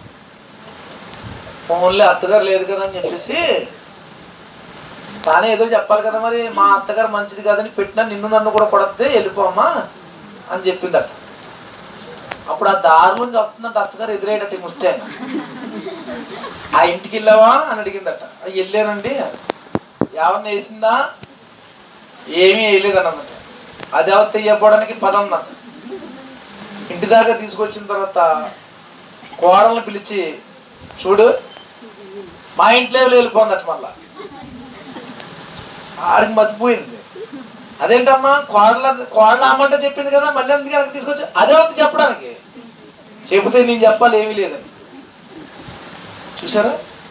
ఫోన్లే అత్తగారు లేదు కదా అని చెప్పేసి తానే ఏదో చెప్పాలి కదా, మరి మా అత్తగారు మంచిది కాదని పెట్టినా నిన్ను నన్ను కూడా కొడద్దే వెళ్ళిపోమ్మా అని చెప్పిందట. అప్పుడు ఆ దారిలోంచి వస్తుందంట అత్తగారు ఎదురేటట్టు ఈ ముష్టి ఆయన. ఆ ఇంటికి వెళ్ళావా అని అడిగిందట. వెళ్ళానండి. ఎవరిని వేసిందా? ఏమీ వేయలేదని అన్నమాట. అది ఎవరు తెయ్యపోవడానికి పదన్నట. ఇంటి దాకా తీసుకొచ్చిన తర్వాత కోడలను పిలిచి, చూడు మా ఇంట్లో వెళ్ళిపోందట. మళ్ళా ఆడికి మర్చిపోయింది. అదేంటమ్మా కోడల అమ్మంట చెప్పింది కదా, మళ్ళీ అందుకే నాకు తీసుకొచ్చి అదే వద్దు చెప్పడానికి. చెబితే నేను చెప్పాలి ఏమీ లేదని. చూసారా?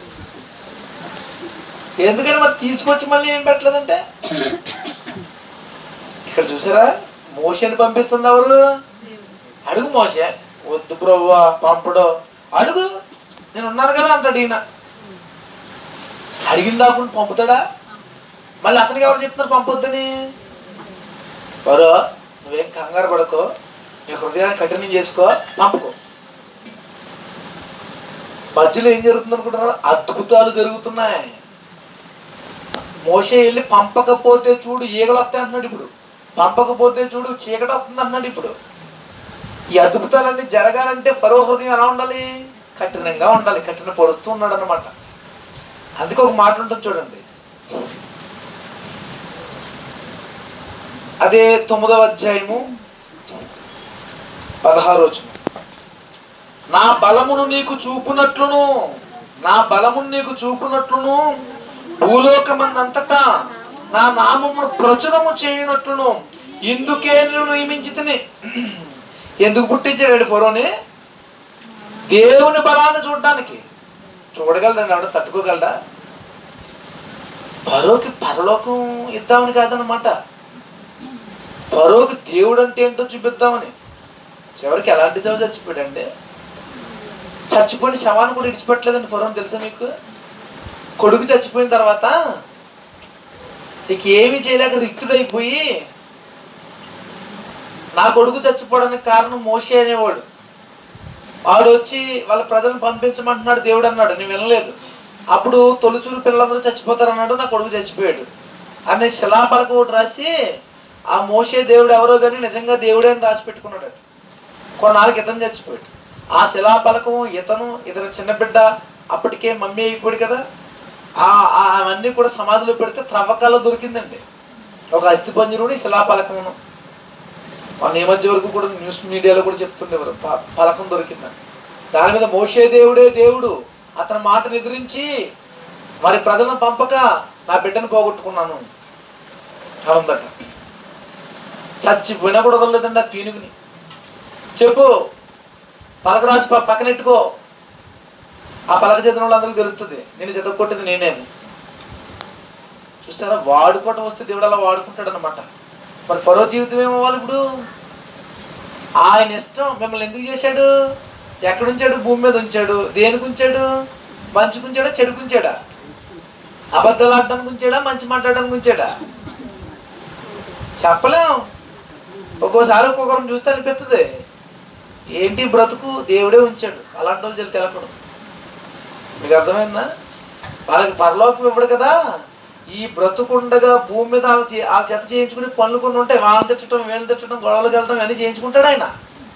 ఎందుకని మరి తీసుకొచ్చి మళ్ళీ ఏం పెట్టలేదంటే ఇక్కడ చూసారా? మోషేని పంపిస్తుంది ఎవరు? అడుగు మోషే. వద్దు ప్రభువా పంపడు, అడుగు నేను ఉన్నాను కదా అంటాడు ఈయన. అడిగిన దాకుండా పంపుతాడా? మళ్ళీ అతనికి ఎవరు చెప్తున్నారు పంపొద్దని? వరో నువ్వేం కంగారు పడుకో, నీ హృదయాన్ని కఠినం చేసుకో, పంపుకో. మధ్యలో ఏం జరుగుతుంది అనుకుంటున్నారు? అద్భుతాలు జరుగుతున్నాయి. మోషే వెళ్ళి పంపకపోతే చూడు ఈగలు వస్తాయి అంటున్నాడు. ఇప్పుడు పంపకపోతే చూడు చీకటి వస్తుంది అంటున్నాడు. ఇప్పుడు ఈ అద్భుతాలన్నీ జరగాలంటే ఫరో హృదయం ఎలా ఉండాలి? కఠినంగా ఉండాలి. కఠిన పరుస్తూ ఉన్నాడు అన్నమాట. అందుకే ఒక మాట ఉంటుంది చూడండి, అదే 9వ అధ్యాయము 16వ వచనం. నా బలమును నీకు చూపునట్లును, నా బలమును నీకు చూపునట్లును భూలోకమందంతటా నా నామమును ప్రచురము చేయనట్లును ఇందుకే నేను నియమించితిని. ఎందుకు పుట్టించాడు ఫరోని? దేవుని బలాన్ని చూడడానికి. చూడగలడండి, ఎవడ తట్టుకోగలడా? ఫరోకి పరలోకం ఇద్దామని కాదనమాట, ఫరోకి దేవుడు అంటే ఏంటో చూపిద్దామని. చివరికి ఎలాంటి చావు చచ్చిపోయాడండి. చచ్చిపోయిన శవాన్ని కూడా ఇడిచిపెట్టలేదండి ఫరోని. తెలుసా మీకు? కొడుకు చచ్చిపోయిన తర్వాత ఇక ఏమీ చేయలేక రిక్తుడైపోయి, నా కొడుకు చచ్చిపోవడానికి కారణం మోషే అనేవాడు, వాడు వచ్చి వాళ్ళ ప్రజలను పంపించమంటున్నాడు దేవుడు అన్నాడు. నేను వినలేదు. అప్పుడు తొలిచూరు పిల్లలందరూ చచ్చిపోతారు అన్నాడు, నా కొడుకు చచ్చిపోయాడు అనే శిలాపలక ఒకటి రాసి, ఆ మోషే దేవుడు ఎవరో కానీ నిజంగా దేవుడే అని రాసి పెట్టుకున్నాడు. కొన్నాళ్ళకి ఇతను చచ్చిపోయాడు. ఆ శిలాపలకం ఇతను చిన్న బిడ్డ అప్పటికే మమ్మీ అయిపోయాడు కదా, అవన్నీ కూడా సమాధిలో పెడితే త్రవ్వకాల్లో దొరికిందండి ఒక అస్థిపంజరుని శిలాపలకమును. మన ఈ మధ్య వరకు కూడా న్యూస్ మీడియాలో కూడా చెప్తుండేవారు, పలకం దొరికిందని. దాని మీద మోషే దేవుడే దేవుడు, అతని మాటను ఎదిరించి మరి ప్రజలను పంపక నా బిడ్డను పోగొట్టుకున్నాను ఉందట. చచ్చిపోయినా కూడా వదలలేదండి ఆ పీనుగుని. చెప్పు, పలక రాసి పక్కనెట్టుకో, ఆ పలక చేతిన వాళ్ళందరికీ తెలుస్తుంది నేను చెదగొట్టింది నేనే. చూసారా? వాడుకోవటం వస్తే దేవుడు అలా వాడుకుంటాడు అనమాట. మరి ఫరో జీవితం ఏమవ్వాలి ఇప్పుడు? ఆయన ఇష్టం. మిమ్మల్ని ఎందుకు చేశాడు? ఎక్కడ ఉంచాడు? భూమి మీద ఉంచాడు. దేనికి ఉంచాడు? మంచికి ఉంచాడా, చెడుకు ఉంచాడా? అబద్ధాలు ఆడడానికి ఉంచాడా, మంచి మాట్లాడడానికి ఉంచాడా? చెప్పలేం. ఒక్కోసారి ఒక్కొక్కరిని చూస్తే అనిపిస్తుంది ఏంటి బ్రతుకు, దేవుడే ఉంచాడు. అలాంటి వాళ్ళు జల్లి తెలపడం. మీకు అర్థమైందా? వాళ్ళకి పరలోకం ఇవ్వడు కదా. ఈ బ్రతుకుండగా భూమి మీద వాళ్ళ చేత చేయించుకుని పనులు కొన్ని ఉంటాయి. వాళ్ళని తిట్టడం, వీళ్ళని తిట్టడం, గొడవలు వెళ్ళడం అన్నీ చేయించుకుంటాడు ఆయన.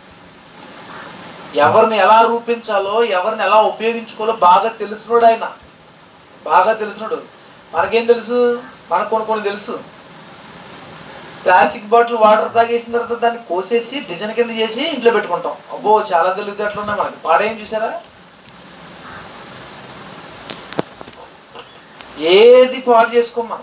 ఎవరిని ఎలా రూపించాలో, ఎవరిని ఎలా ఉపయోగించుకోవాలో బాగా తెలుసున్నాడు ఆయన. బాగా తెలిసినాడు. మనకేం తెలుసు? మనకు కొన్ని తెలుసు. ప్లాస్టిక్ బాటిల్ వాటర్ తాగేసిన తర్వాత దాన్ని కోసేసి డిజైన్ కింద చేసి ఇంట్లో పెట్టుకుంటాం. అబ్బో చాలా తెలివితేటలు ఉన్నాయి మనకి. పాడేం చూసారా? ఏది పాడు చేసుకోం మనం.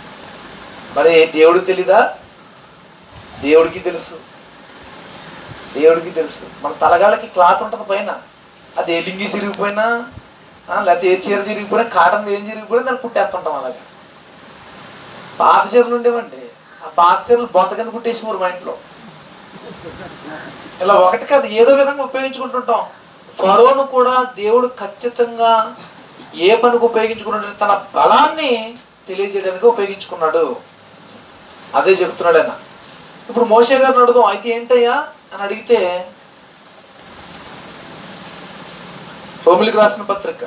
మరి దేవుడికి తెలీదా? దేవుడికి తెలుసు. దేవుడికి తెలుసు. మన తలగాళ్ళకి క్లాత్ ఉంటుంది పైన, అది ఏ లింగి చిరిగిపోయినా లేకపోతే ఏ చీర చిరిగిపోయినా కాటన్ ఏం చిరిగిపోయినా దాన్ని కుట్టేస్తుంటాం. అలాగే పాత చీరలు ఉండేవండి, ఆ పాత చీరలు బొంత కింద కుట్టేసిపోరు మా ఇంట్లో. ఇలా ఒకటి కాదు ఏదో విధంగా ఉపయోగించుకుంటుంటాం. ఫరోను కూడా దేవుడు ఖచ్చితంగా ఏ పనికి ఉపయోగించుకున్నాడు? తన బలాన్ని తెలియజేయడానికి ఉపయోగించుకున్నాడు. అదే చెప్తున్నాడు ఆయన. ఇప్పుడు మోషే గారిని అడుగుదాం, అయితే ఏంటయ్యా అని అడిగితే, రోమిలికి రాసిన పత్రిక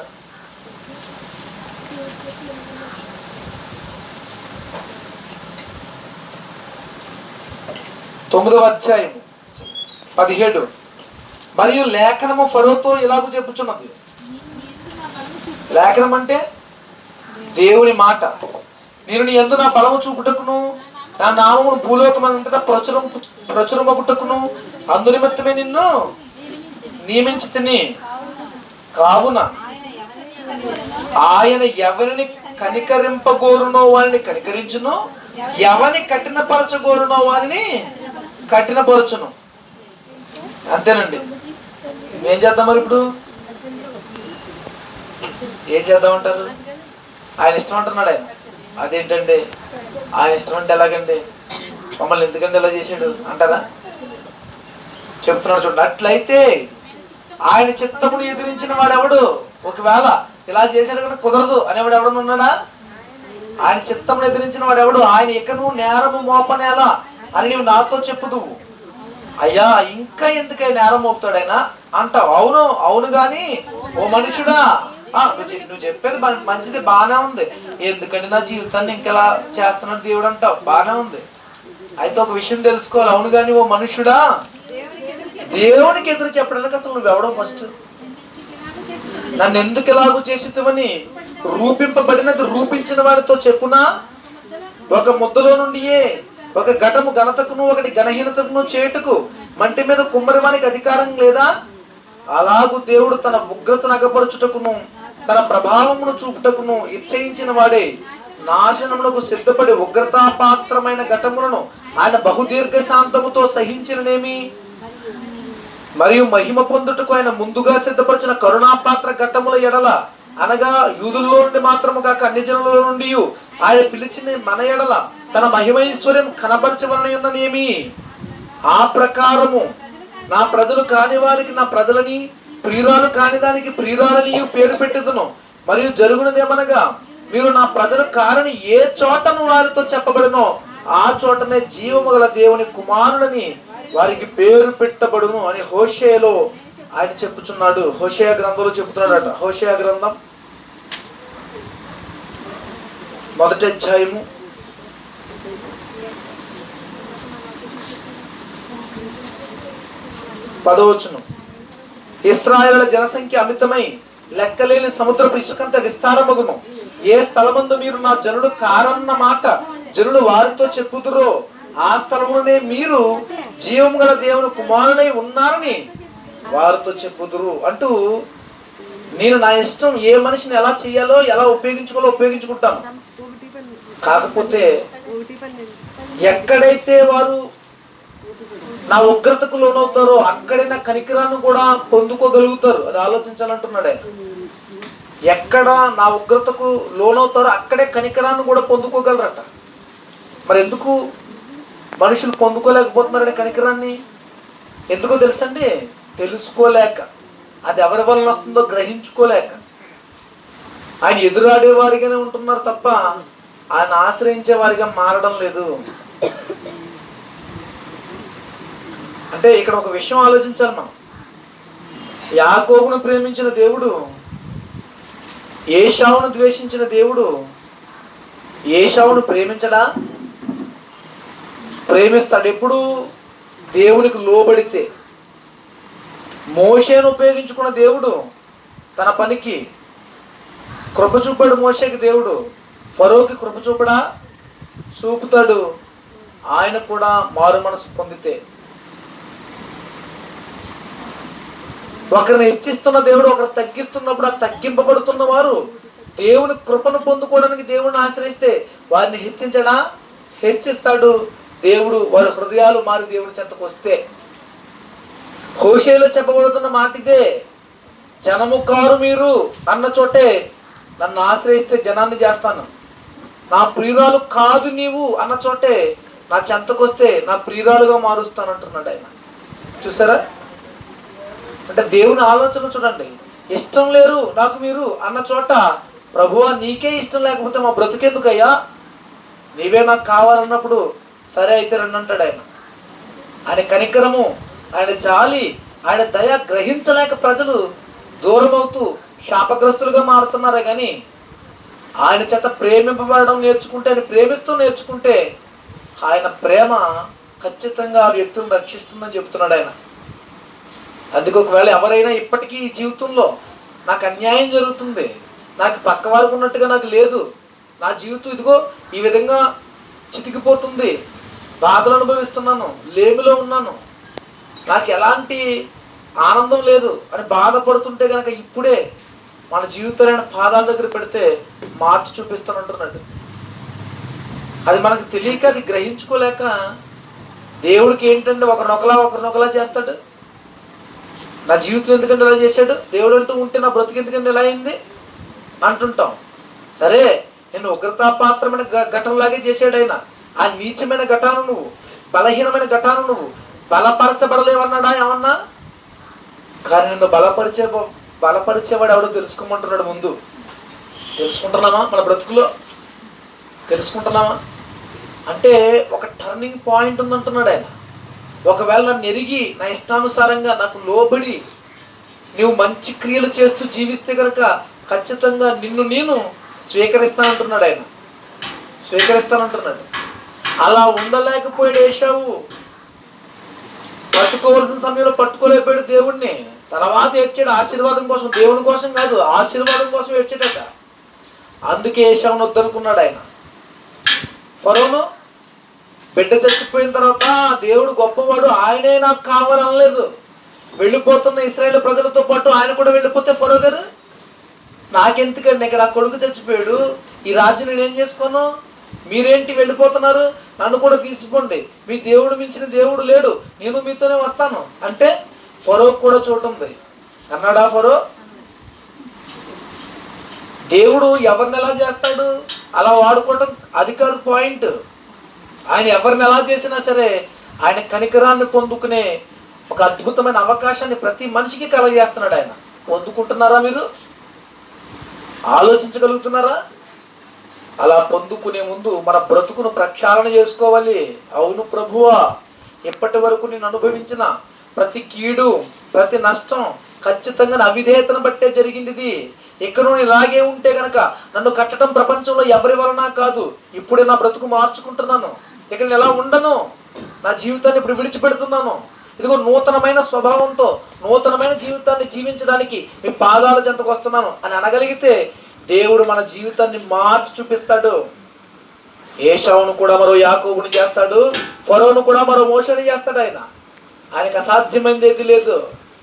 9వ అధ్యాయం 17. మరియు లేఖనము ఫరోతో ఇలాగూ చెప్పుచున్నది. లేఖనం అంటే దేవుని మాట. నేను నీ యందు నా బలము చూపుటకును నా నామమును భూలోకమంతటా ప్రచురమగుటకును అందు నిమిత్తమే నిన్ను నియమించి తిని. కావున ఆయన ఎవరిని కనికరింపగోరునో వారిని కనికరించును, ఎవరిని కఠినపరచగోరునో వారిని కఠినపరచును. అంతేనండి. ఏం చేద్దాం మరి? ఇప్పుడు ఏం చేద్దామంటారు? ఆయన ఇష్టం అంటున్నాడు ఆయన. అదేంటండి ఆయన ఇష్టం అంటే ఎలాగండి? మమ్మల్ని ఎందుకంటే ఎలా చేశాడు అంటారా? చెప్తున్నాడు చూడండి. అట్లయితే ఆయన చిత్తమును ఎదిరించిన వాడెవడు? ఒకవేళ ఇలా చేశాడు కనుక కుదరదు అనేవాడు ఎవడన్నా ఉన్నాడా? ఆయన చిత్తమును ఎదిరించిన వాడెవడు? ఆయన ఇకను నేరము మోపనేలా అని నీవు నాతో చెప్పుదు. అయ్యా ఇంకా ఎందుకై నేరం మోపుతాడు ఆయన అంటావు. అవును అవును గాని ఓ మనుషుడా, నువ్వు చెప్పేది మంచిది, బాగానే ఉంది. ఎందుకంటే నా జీవితాన్ని ఇంకెలా చేస్తున్నాడు దేవుడు అంటావు, బాగానే ఉంది. అయితే ఒక విషయం తెలుసుకోవాలి. అవును గాని ఓ మనుషుడా, దేవునికి ఎదురు చెప్పడానికి అసలు నువ్వెవడో? ఫస్ట్ నన్ను ఎందుకు ఎలాగూ చేసేవని రూపింపబడినది రూపించిన వారితో చెప్పునా? ఒక ముద్దలో నుండియే ఒక ఘటము ఘనతకును ఒకటి ఘనహీనతకును చేటుకు మంటి మీద కుమ్మరివానికి అధికారం లేదా? అలాగూ దేవుడు తన ఉగ్రతను అగపరచుటకును తన ప్రభావమును చూపుటకును ఇచ్చయించిన వాడే నాశనమునకు సిద్ధపడి ఉగ్రతాపాత్రమైన ఘటములను ఆయన బహుదీర్ఘ శాంతముతో సహించిననేమి. మరియు మహిమ పొందుటకు ఆయన ముందుగా సిద్ధపరిచిన కరుణాపాత్ర ఘట్టముల ఎడల, అనగా యూదుల్లో నుండి మాత్రము కాక అన్ని జనుల నుండి ఆయన పిలిచిన మన ఎడల తన మహిమైశ్వర్యం కనపరచవలనై ఉన్నదేమి. ఆ ప్రకారము నా ప్రజలు కాని వారికి నా ప్రజలని, ప్రియురాలు కాని దానికి ప్రియురాలని పేరు పెట్టుదును. మరియు జరుగునదేమనగా, మీరు నా ప్రజలు కారని ఏ చోటను వారితో చెప్పబడినో ఆ చోటనే జీవము గల దేవుని కుమారులని వారికి పేరు పెట్టబడును అని హోషేయలో ఆయన చెప్పుచున్నాడు. హోషేయ గ్రంథంలో చెప్తున్నాడట. హోషేయ గ్రంథం 1వ అధ్యాయము 10వ వచనం. ఇశ్రాయేలుల జనసంఖ్య అమితమై లెక్కలేని సముద్రపు ఇసుకంత విస్తారమగును. ఏ స్థలమందు మీరు నా జనులు కారన్న మాట జనులు వారితో చెప్పుదురో ఆ స్థలమునే మీరు జీవం గల దేవుని కుమారులై ఉన్నారని వారితో చెప్పుదురు అంటూ, నేను నా ఇష్టం ఏ మనిషిని ఎలా చేయాలో ఎలా ఉపయోగించుకోవాలో ఉపయోగించుకుంటాను. కాకపోతే ఎక్కడైతే వారు నా ఉగ్రతకు లోనవుతారో అక్కడే నా కనికరాన్ని కూడా పొందుకోగలుగుతారు. అది ఆలోచించాలంటున్నాడు ఆయన. ఎక్కడ నా ఉగ్రతకు లోనవుతారో అక్కడే కనికరాన్ని కూడా పొందుకోగలరట. మరి ఎందుకు మనుషులు పొందుకోలేకపోతున్నారని కనికరాన్ని? ఎందుకో తెలుసండి? తెలుసుకోలేక, అది ఎవరి వలన వస్తుందో గ్రహించుకోలేక ఆయన ఎదురాడే వారిగానే ఉంటున్నారు తప్ప ఆయన ఆశ్రయించే వారిగా మారడం లేదు. అంటే ఇక్కడ ఒక విషయం ఆలోచించాలి మనం. యాకోబును ప్రేమించిన దేవుడు ఏశావును ద్వేషించిన దేవుడు ఏశావును ప్రేమించడా? ప్రేమిస్తాడు. ఎప్పుడు? దేవునికి లోబడితే. మోషేను ఉపయోగించుకున్న దేవుడు తన పనికి కృప చూపాడు. మోషేకి దేవుడు ఫరోకి కృప చూపడా? చూపుతాడు. ఆయన కూడా మారు మనసు పొందితే. ఒకరిని హెచ్చిస్తున్న దేవుడు ఒకరు తగ్గిస్తున్నప్పుడు ఆ తగ్గింపబడుతున్న వారు దేవుని కృపను పొందుకోవడానికి దేవుడిని ఆశ్రయిస్తే వారిని హెచ్చించడా? హెచ్చిస్తాడు దేవుడు. వారి హృదయాలు మారి దేవుని చెంతకు వస్తే. హోషేలో చెప్పబడుతున్న మాట ఇదే. జనము కారు మీరు అన్న చోటే నన్ను ఆశ్రయిస్తే జనాన్ని చేస్తాను. నా ప్రియురాలు కాదు నీవు అన్న చోటే నా చెంతకొస్తే నా ప్రియురాలుగా మారుస్తాను అంటున్నాడు ఆయన. చూసారా? అంటే దేవుని ఆలోచన చూడండి. ఇష్టం లేరు నాకు మీరు అన్న చోట, ప్రభువా నీకే ఇష్టం లేకపోతే మా బ్రతుకెందుకయ్యా, నీవే నాకు కావాలన్నప్పుడు సరే అయితే రండి అంటాడు ఆయన. ఆయన కనికరము, ఆయన జాలి, ఆయన దయ గ్రహించలేక ప్రజలు దూరం అవుతూ శాపగ్రస్తులుగా మారుతున్నారే కానీ ఆయన చేత ప్రేమింపబడడం నేర్చుకుంటే, ఆయన ప్రేమిస్తూ నేర్చుకుంటే ఆయన ప్రేమ ఖచ్చితంగా ఆ వ్యక్తులను రక్షిస్తుందని చెప్తున్నాడు ఆయన. అందుకే ఒకవేళ ఎవరైనా ఇప్పటికీ ఈ జీవితంలో నాకు అన్యాయం జరుగుతుంది, నాకు పక్క వారికి ఉన్నట్టుగా నాకు లేదు, నా జీవితం ఇదిగో ఈ విధంగా చితికిపోతుంది, బాధలు అనుభవిస్తున్నాను, లేమిలో ఉన్నాను, నాకు ఎలాంటి ఆనందం లేదు అని బాధపడుతుంటే కనుక ఇప్పుడే మన జీవితాలైన పాదాల దగ్గర పెడితే మార్చి చూపిస్తానంటున్నాడు. అది మనకు తెలియక, అది గ్రహించుకోలేక దేవుడికి ఏంటంటే ఒకరినొకలా చేస్తాడు. నా జీవితం ఎందుకంటే ఇలా చేశాడు, దేవుడు అంటూ ఉంటే నా బ్రతుకు ఎందుకంటే ఇలా అయింది అంటుంటాం. సరే, నేను ఉగ్రతాపాత్రమైన ఘటనలాగే చేశాడు ఆయన. ఆ నీచమైన ఘటాను నువ్వు, బలహీనమైన ఘటాను నువ్వు బలపరచబడలేవన్నాడా ఏమన్నా? కానీ నిన్ను బలపరిచేవాడు ఎవడో తెలుసుకోమంటున్నాడు. ముందు తెలుసుకుంటున్నామా? మన బ్రతుకులో తెలుసుకుంటున్నామా? అంటే ఒక టర్నింగ్ పాయింట్ ఉందంటున్నాడు ఆయన. ఒకవేళ నన్ను ఎరిగి నా ఇష్టానుసారంగా నాకు లోబడి నువ్వు మంచి క్రియలు చేస్తూ జీవిస్తే కనుక ఖచ్చితంగా నిన్ను నేను స్వీకరిస్తానంటున్నాడు ఆయన. స్వీకరిస్తానంటున్నాడు. అలా ఉండలేకపోయాడు ఏశావు. పట్టుకోవాల్సిన సమయంలో పట్టుకోలేకపోయాడు దేవుణ్ణి. తర్వాత ఏడ్చాడు ఆశీర్వాదం కోసం, దేవుని కోసం కాదు, ఆశీర్వాదం కోసం ఏడ్చాడట. అందుకే ఏశావును వద్దనుకున్నాడు ఆయన. ఫరోను బిడ్డ చచ్చిపోయిన తర్వాత దేవుడు గొప్పవాడు, ఆయనే నాకు కావాలనలేదు. వెళ్ళిపోతున్న ఇశ్రాయేలు ప్రజలతో పాటు ఆయన కూడా వెళ్ళిపోతే ఫరో గారు నాకెందుకండి, ఇక్కడ నా కొడుకు చచ్చిపోయాడు, ఈ రాజ్యం నేనేం చేసుకోను, మీరేంటి వెళ్ళిపోతున్నారు, నన్ను కూడా తీసుకోండి, మీ దేవుడు మించిన దేవుడు లేడు, నేను మీతోనే వస్తాను అంటే ఫరో కూడా చోటు ఉంది అన్నాడా? ఫరో దేవుడు ఎవరిని ఎలా చేస్తాడు అలా వాడుకోవటం అది కాదు పాయింట్. ఆయన ఎవరిని ఎలా చేసినా సరే ఆయన కనికరాన్ని పొందుకునే ఒక అద్భుతమైన అవకాశాన్ని ప్రతి మనిషికి కలగజేస్తున్నాడు ఆయన. పొందుకుంటున్నారా? మీరు ఆలోచించగలుగుతున్నారా? అలా పొందుకునే ముందు మన బ్రతుకును ప్రక్షాళన చేసుకోవాలి. అవును ప్రభువా, ఇప్పటి వరకు నేను అనుభవించిన ప్రతి కీడు, ప్రతి నష్టం ఖచ్చితంగా అవిధేయతను బట్టే జరిగింది. ఇది ఇక్కడ ఇలాగే ఉంటే గనక నన్ను కట్టడం ప్రపంచంలో ఎవరి వలన కాదు. ఇప్పుడే నా బ్రతుకు మార్చుకుంటున్నాను, ఇక్కడ ఎలా ఉండను, నా జీవితాన్ని ఇప్పుడు విడిచిపెడుతున్నాను, ఇదిగో నూతనమైన స్వభావంతో నూతనమైన జీవితాన్ని జీవించడానికి మీ పాదాల చెంతకు వస్తున్నాను అని అనగలిగితే దేవుడు మన జీవితాన్ని మార్చి చూపిస్తాడు. ఏశావును కూడా మరో యాకోబుని చేస్తాడు, ఫరోను కూడా మరో మోషని చేస్తాడు. ఆయనకు అసాధ్యమైనది ఏది లేదు.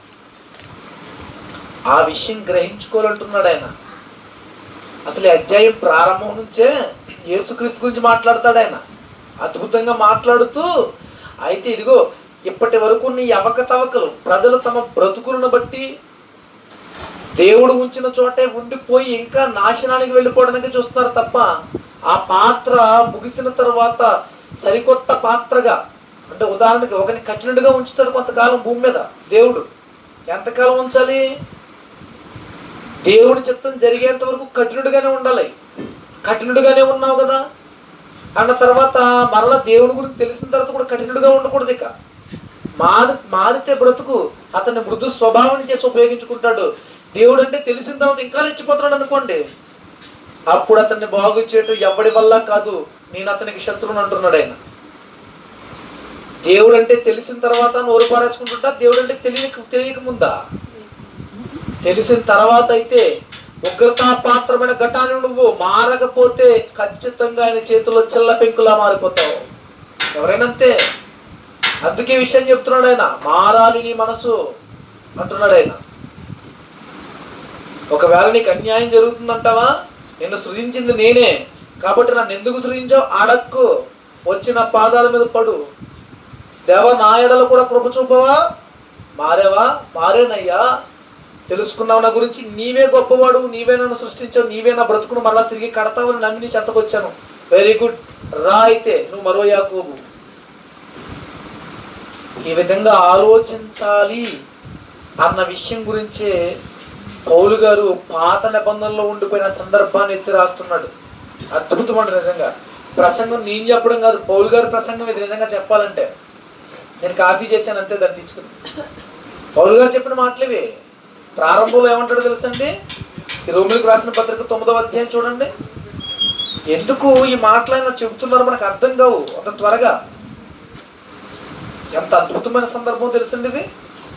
ఆ విషయం గ్రహించుకోవాలంటున్నాడు ఆయన. అసలు ఈ అధ్యాయం ప్రారంభం నుంచే యేసుక్రీస్తు గురించి మాట్లాడతాడు ఆయన. అద్భుతంగా మాట్లాడుతూ అయితే ఇదిగో ఇప్పటి వరకు నీ అవకతవకలు ప్రజలు తమ బ్రతుకులను బట్టి దేవుడు ఉంచిన చోటే ఉండిపోయి ఇంకా నాశనానికి వెళ్ళిపోవడానికి చూస్తున్నారు తప్ప ఆ పాత్ర ముగిసిన తర్వాత సరికొత్త పాత్రగా, అంటే ఉదాహరణకి ఒకరిని కఠినుడిగా ఉంచుతాడు కొంతకాలం భూమి మీద దేవుడు. ఎంతకాలం ఉంచాలి? దేవుని చిత్తం జరిగేంత వరకు కఠినుడిగానే ఉండాలి. కఠినుడిగానే ఉన్నావు కదా అన్న తర్వాత మరలా దేవుని గురించి తెలిసిన తర్వాత కూడా కఠినుడిగా ఉండకూడదు. ఇక మారితే బ్రతుకు అతన్ని మృదు స్వభావం చేసి ఉపయోగించుకుంటాడు. దేవుడు అంటే తెలిసిన తర్వాత ఇంకా రెచ్చిపోతున్నాడు అనుకోండి, అప్పుడు అతన్ని బాగు చేయటం ఎవడి వల్ల కాదు, నేను అతనికి శత్రువుని అంటున్నాడు ఆయన. దేవుడు అంటే తెలిసిన తర్వాత నోరు పారేసుకుంటుంటా, దేవుడు అంటే తెలియక ముందా? తెలిసిన తర్వాత అయితే ఉగ్రతాపాత్రమైన ఘటాన్ని నువ్వు మారకపోతే ఖచ్చితంగా ఆయన చేతుల్లో చిల్ల పెంకులా మారిపోతావు. ఎవరైనా అంతే. అందుకే విషయం చెప్తున్నాడు ఆయన, మారాలి నీ మనసు అంటున్నాడు ఆయన. ఒకవేళ నీకు అన్యాయం జరుగుతుందంటావా, నిన్ను సృజించింది నేనే కాబట్టి నన్ను ఎందుకు సృజించావు అడక్కు, వచ్చి నా పాదాల మీద పడు, దేవా నా ఎడల కూడా కృప చూపవా, మారేవా? మారేనయ్యా, తెలుసుకున్నావు నా గురించి, నీవే గొప్పవాడు, నీవే నన్ను సృష్టించావు, నీవే నా బ్రతుకును మళ్ళా తిరిగి కడతావని నమ్మి నీ చెంతకు వచ్చాను. వెరీ గుడ్, రా అయితే నువ్వు మరో యాకోబు. ఈ విధంగా ఆలోచించాలి అన్న విషయం గురించే పౌలు గారు పాత నిబంధనలో ఉండిపోయిన సందర్భాన్ని ఎత్తి రాస్తున్నాడు. అద్భుతం అండి నిజంగా. ప్రసంగం నేను చెప్పడం కాదు, పౌలు గారి ప్రసంగం ఇది. నిజంగా చెప్పాలంటే నేను కాపీ చేశాను అంతే, దాన్ని తెచ్చుకుని. పౌలు గారు చెప్పిన మాటలేవి. ప్రారంభంలో ఏమంటాడో తెలుసండి, ఈ రోమిలకు రాసిన పత్రిక 9వ అధ్యాయం చూడండి. ఎందుకు ఈ మాటలైనా చెబుతున్నారు మనకు అర్థం కావు అంత త్వరగా. ఎంత అద్భుతమైన సందర్భం తెలుసండి ఇది.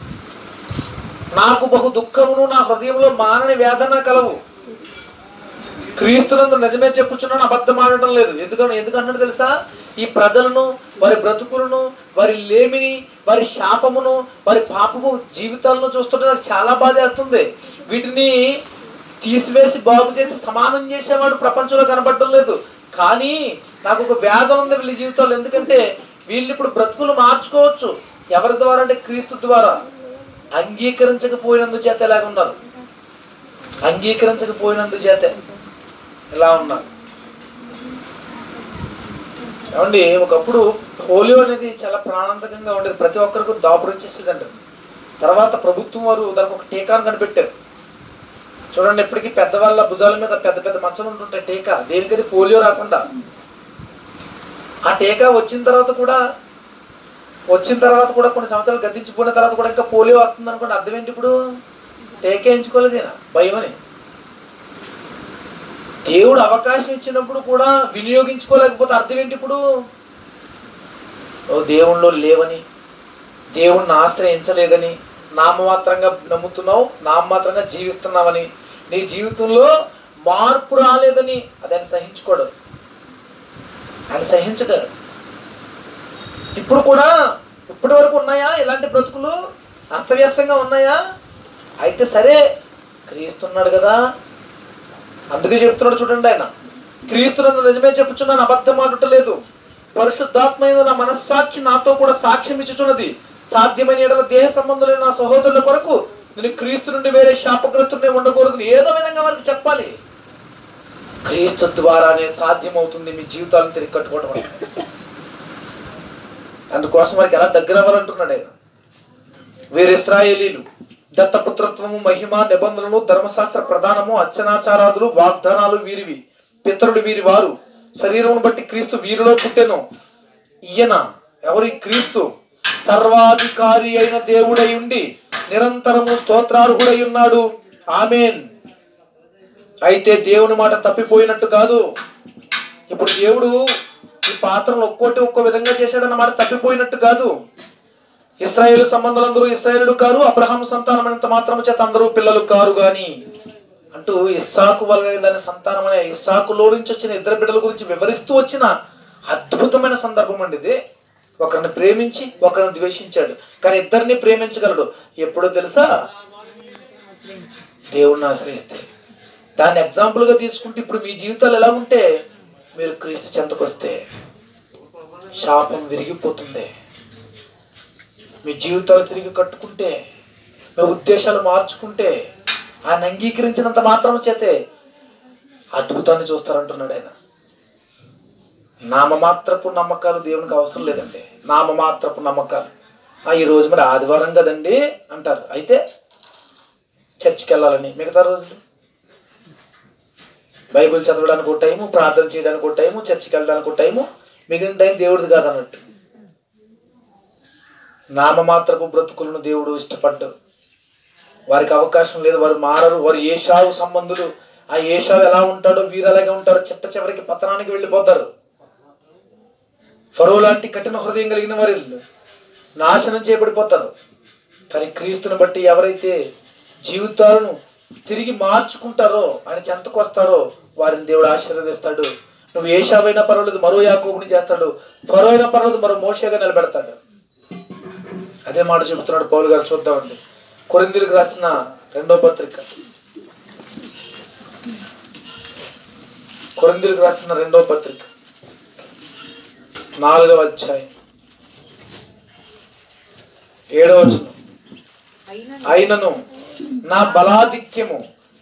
నాకు బహు దుఃఖమును నా హృదయంలో మానని వేదన కలవు, క్రీస్తునందు నిజమే చెప్పుచున్నాను, అబద్ధం ఆడటం లేదు. ఎందుకంటే తెలుసా, ఈ ప్రజలను, వారి బ్రతుకులను, వారి లేమిని, వారి శాపమును, వారి పాపము జీవితాలను చూస్తుంటే నాకు చాలా బాధేస్తుంది. వీటిని తీసివేసి బాగు చేసి సమానం చేసేవాడు ప్రపంచంలో కనబడటం లేదు. కానీ నాకు ఒక వేదన ఉంది వీళ్ళ జీవితాలు. ఎందుకంటే వీళ్ళు ఇప్పుడు బ్రతుకులు మార్చుకోవచ్చు. ఎవరి ద్వారా అంటే క్రీస్తు ద్వారా. అంగీకరించకపోయినందు చేత ఇలాగ ఉన్నారు, అంగీకరించకపోయినందు చేత ఇలా ఉన్నారు. ఏమండి, ఒకప్పుడు పోలియో అనేది చాలా ప్రాణాంతకంగా ఉండేది, ప్రతి ఒక్కరికి దాపురించేసేదండి. తర్వాత ప్రభుత్వం వారు దానికి ఒక టీకాను కనిపెట్టారు. చూడండి, ఇప్పటికీ పెద్దవాళ్ళ భుజాల మీద పెద్ద పెద్ద మచ్చలు ఉంటుంటాయి. టీకా దేనికది? పోలియో రాకుండా. ఆ టీకా వచ్చిన తర్వాత కూడా కొన్ని సంవత్సరాలు గద్దించిపోయిన తర్వాత కూడా ఇంకా పోలియో వస్తుంది అనుకోండి. అర్థం ఏంటి? ఇప్పుడు టీకా ఎంచుకోలేదు ఈయన, భయమని. దేవుడు అవకాశం ఇచ్చినప్పుడు కూడా వినియోగించుకోలేకపోతే అర్థం ఏంటి? ఇప్పుడు దేవుణ్ణిలో లేవని, దేవుణ్ణి ఆశ్రయించలేదని, నామమాత్రంగా నమ్ముతున్నావు, నామమాత్రంగా జీవిస్తున్నావని, నీ జీవితంలో మార్పు రాలేదని అది ఆయన సహించుకోడు. ఆయన సహించడు. ఇప్పుడు కూడా ఇప్పటి వరకు ఉన్నాయా ఇలాంటి బ్రతుకులు? అస్తవ్యస్తంగా ఉన్నాయా? అయితే సరే, క్రీస్తున్నాడు కదా, అందుకే చెప్తున్నాడు. చూడండి, ఆయన క్రీస్తునందు నిజమే చెప్పుచున్నాను, అబద్ధం ఆడటలేదు, పరిశుద్ధాత్మైన నా మనస్సాక్షి నాతో కూడా సాక్ష్యం ఇచ్చుచున్నది, సాధ్యమైన ఎడల దేహ సంబంధులైన నా సహోదరుల కొరకు నేను క్రీస్తు నుండి వేరే శాపగ్రస్తునే ఉండకూడదు. ఏదో విధంగా వారికి చెప్పాలి. క్రీస్తు ద్వారానే సాధ్యమవుతుంది మీ జీవితాలను తిరిగి కట్టుకోవడం. అందుకోసం వారికి ఎలా దగ్గర అవ్వాలంటున్నాడు ఆయన. వీరు ఇశ్రాయేలీలు, దత్తపుత్రత్వము, మహిమ, నిబంధనలు, ధర్మశాస్త్ర ప్రధానము, అర్చనాచారాదులు, వాగ్దానాలు వీరివి. పితరులు వీరి వారు. శరీరమును బట్టి క్రీస్తు వీరిలో పుట్టెను. ఈయన ఎవరు? క్రీస్తు సర్వాధికారి అయిన దేవుడై ఉండి నిరంతరము స్తోత్రార్హుడై ఉన్నాడు. ఆమేన్. అయితే దేవుని మాట తప్పిపోయినట్టు కాదు. ఇప్పుడు దేవుడు ఈ పాత్రను ఒక్కో విధంగా చేశాడన్నమాట తప్పిపోయినట్టు కాదు. ఇశ్రాయేలు సంబంధులందరూ ఇశ్రాయేలుడు కారు, అబ్రహాము సంతానమైనంత మాత్రము చేత అందరూ పిల్లలు కారు గాని అంటూ ఇస్సాకు వలన దాని సంతానం అనే ఇస్సాకులో నుంచి వచ్చిన ఇద్దరు బిడ్డల గురించి వివరిస్తూ వచ్చిన అద్భుతమైన సందర్భం అండి ఇది. ఒకరిని ప్రేమించి ఒకరిని ద్వేషించాడు, కానీ ఇద్దరిని ప్రేమించగలడు. ఎప్పుడో తెలుసా? దేవుణ్ణి ఆశ్రయిస్తే. దాన్ని ఎగ్జాంపుల్గా తీసుకుంటే ఇప్పుడు మీ జీవితాలు ఎలా ఉంటే, మీరు క్రీస్తు చెంతకు వస్తే శాపం విరిగిపోతుంది. మీ జీవితాలు తిరిగి కట్టుకుంటే, మీ ఉద్దేశాలు మార్చుకుంటే, ఆయన అంగీకరించినంత మాత్రం చేతే అద్భుతాన్ని చూస్తారంటున్నాడు ఆయన. నామమాత్రపు నమ్మకాలు దేవునికి అవసరం లేదండి. నామమాత్రపు నమ్మకాలు. ఈ రోజు మరి ఆదివారం కదండి అంటారు. అయితే చర్చికి వెళ్ళాలని, మిగతా రోజులు బైబిల్ చదవడానికి ఒక టైము, ప్రార్థన చేయడానికి ఒక టైము, చర్చికి వెళ్ళడానికి ఒక టైము, మిగిలిన టైం దేవుడిది కాదన్నట్టు. నామమాత్రపు బ్రతుకులను దేవుడు ఇష్టపడ్డాడు. వారికి అవకాశం లేదు, వారు మారరు. వారు ఏషావు సంబంధులు. ఆ ఏషావు ఎలా ఉంటాడో వీరు అలాగే ఉంటారు. చిట్ట చివరికి పతనానికి వెళ్ళిపోతారు. ఫరో లాంటి కఠిన హృదయం కలిగిన వారు నాశనం చేయబడిపోతారు. కానీ క్రీస్తుని బట్టి ఎవరైతే జీవితాలను తిరిగి మార్చుకుంటారో, ఆయన చెంతకు వస్తారో, వారిని దేవుడు ఆశీర్వదిస్తాడు. నువ్వు ఏషావైనా పర్వాలేదు, మరో యాకోబుని చేస్తాడు. ఫరో అయినా పర్వాలేదు, మరో మోషేగా నిలబెడతాడు. అదే మాట చెబుతున్నాడు పౌలు గారు. చూద్దామండి, కొరింథీయులకు రాసిన 2వ పత్రిక, కొరింథీయులకు రాసిన 2వ పత్రిక 4వ అధ్యాయం 7వ వచనం. అయినను నా బలాధిక్యము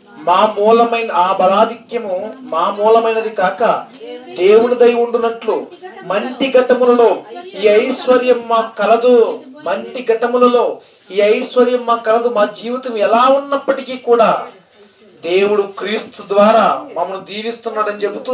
మా మూలమైనది కాక దేవుని దయ ఉండునట్లు మంటి ఘటములలో ఈ ఐశ్వర్యం మాకు కలదు. మంటి ఘటములలో ఈ ఐశ్వర్యం మాకు కలదు. మా జీవితం ఎలా ఉన్నప్పటికీ కూడా దేవుడు క్రీస్తు ద్వారా మమ్మల్ని దీవిస్తున్నాడని చెబుతూ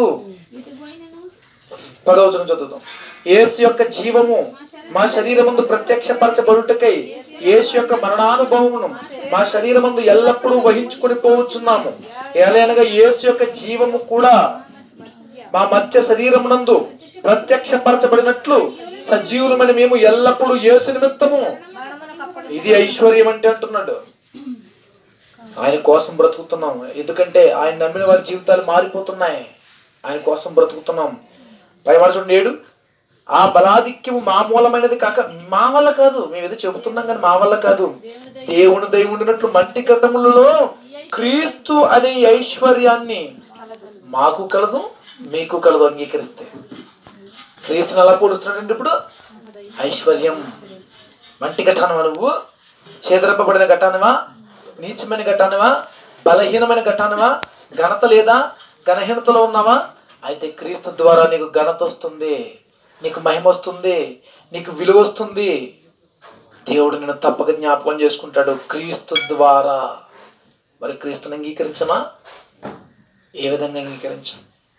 10వ వచనం చదువుతాం. యేసు యొక్క జీవము మా శరీరమందు ప్రత్యక్షపరచబడుటకై యేసు యొక్క మరణానుభవమును మా శరీరమందు ఎల్లప్పుడూ వహించుకొని పోవచ్చున్నాము. ఏలైనగా యేసు యొక్క జీవము కూడా మా మధ్య శరీరమునందు ప్రత్యక్షపరచబడినట్లు సజీవులమైన మేము ఎల్లప్పుడూ యేసు నిమిత్తము. ఇది ఐశ్వర్యం అంటే అంటున్నాడు. ఆయన కోసం బ్రతుకుతున్నాం. ఎందుకంటే ఆయన నమ్మిన వారి జీవితాలు మారిపోతున్నాయి. ఆయన కోసం బ్రతుకుతున్నాం. పైవాడు చూడండి 7. ఆ బలాధిక్యము మా మూలమైనది కాక, మా వల్ల కాదు, మేము ఏదో చెబుతున్నాం కానీ మా వల్ల కాదు, దేవుని దయ ఉండినట్లు మంటి ఘటములలో క్రీస్తు అనే ఐశ్వర్యాన్ని మాకు కలదు మీకు కలదు. అంగీకరిస్తే క్రీస్తుని ఎలా పోలుస్తున్నాడంటే ఇప్పుడు ఐశ్వర్యం. మంటి ఘటానవా నువ్వు? చేదరింపబడిన ఘటానవా? నీచమైన ఘటానవా? బలహీనమైన ఘటానవా? ఘనత లేదా? ఘనహీనతలో ఉన్నావా? అయితే క్రీస్తు ద్వారా నీకు ఘనత వస్తుంది, నీకు మహిమ వస్తుంది, నీకు విలువ వస్తుంది. దేవుడు నిన్ను తప్పక జ్ఞాపకం చేసుకుంటాడు క్రీస్తు ద్వారా. మరి క్రీస్తుని అంగీకరించమా? ఏ విధంగా అంగీకరించం?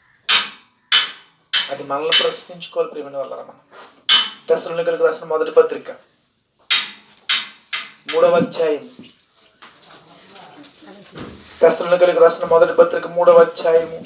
అది మనల్ని ప్రశ్నించుకోవాలి ప్రియమైన వాళ్ళ. మనం తెస్సలోనికీయులకు రాసిన మొదటి పత్రిక 3వ అధ్యాయం. తెస్సలోనికీయులకు రాసిన మొదటి పత్రిక 3వ అధ్యాయము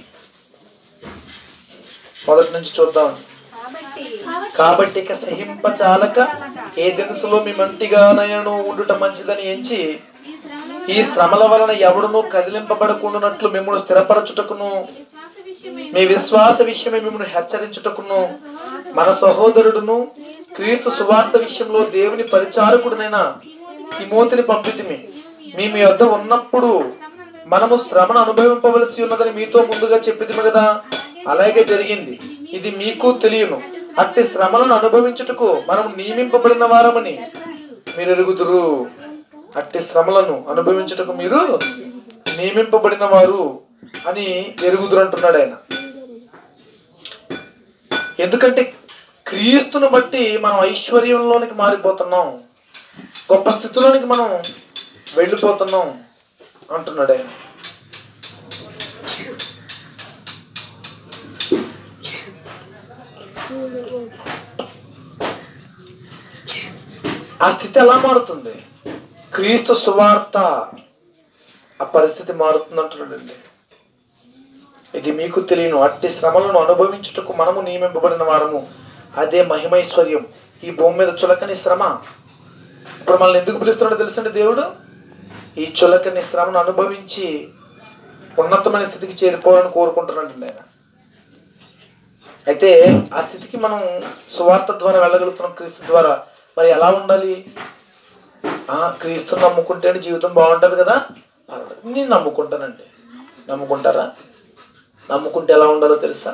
మొదటి నుంచి చూద్దాం. కాబట్టి ఇక సహింపచాలక ఏ దినసులో మీ మంటిగానైనను ఉండుట మంచిదని ఎంచి ఈ శ్రమల వలన ఎవడునూ కదిలింపబడకుండానట్లు మిమ్మల్ని స్థిరపరచుటకును మీ విశ్వాస విషయమే మిమ్మల్ని హెచ్చరించుటకును మన సహోదరుడును క్రీస్తు సువార్త విషయంలో దేవుని పరిచారకుడునైన తిమోతిని పంపితిమి. మీ యొద్ద ఉన్నప్పుడు మనము శ్రమను అనుభవింపవలసి ఉన్నదని మీతో ముందుగా చెప్పితిమి కదా. అలాగే జరిగింది. ఇది మీకు తెలియను. అట్టి శ్రమలను అనుభవించుటకు మనం నియమింపబడిన వారమని మీరు ఎరుగుదురు. అట్టి శ్రమలను అనుభవించుటకు మీరు నియమింపబడిన వారు అని ఎరుగుదురు అంటున్నాడు ఆయన. ఎందుకంటే క్రీస్తును బట్టి మనం ఐశ్వర్యంలోనికి మారిపోతున్నాం, గొప్ప స్థితిలోనికి మనం వెళ్ళిపోతున్నాం అంటున్నాడు ఆయన. ఆ స్థితి ఎలా మారుతుంది? క్రీస్తు సువార్త ఆ పరిస్థితి మారుతుంది అంటున్నాడండి. ఇది మీకు తెలియను. అట్టి శ్రమలను అనుభవించుటకు మనము నియమింపబడిన వారము. అదే మహిమైశ్వర్యం. ఈ భూమి మీద చులకని శ్రమ. ఇప్పుడు మనల్ని ఎందుకు పిలుస్తున్నాడో తెలుసండి దేవుడు? ఈ చులకని శ్రమను అనుభవించి ఉన్నతమైన స్థితికి చేరిపోవాలని కోరుకుంటున్నాడండి ఆయన. అయితే ఆ స్థితికి మనం సువార్త ద్వారా వెళ్ళగలుగుతున్నాం, క్రీస్తు ద్వారా. మరి ఎలా ఉండాలి? క్రీస్తుని నమ్ముకుంటే జీవితం బాగుంటుంది కదా. నేను నమ్ముకుంటానండి. నమ్ముకుంటారా? నమ్ముకుంటే ఎలా ఉండాలో తెలుసా?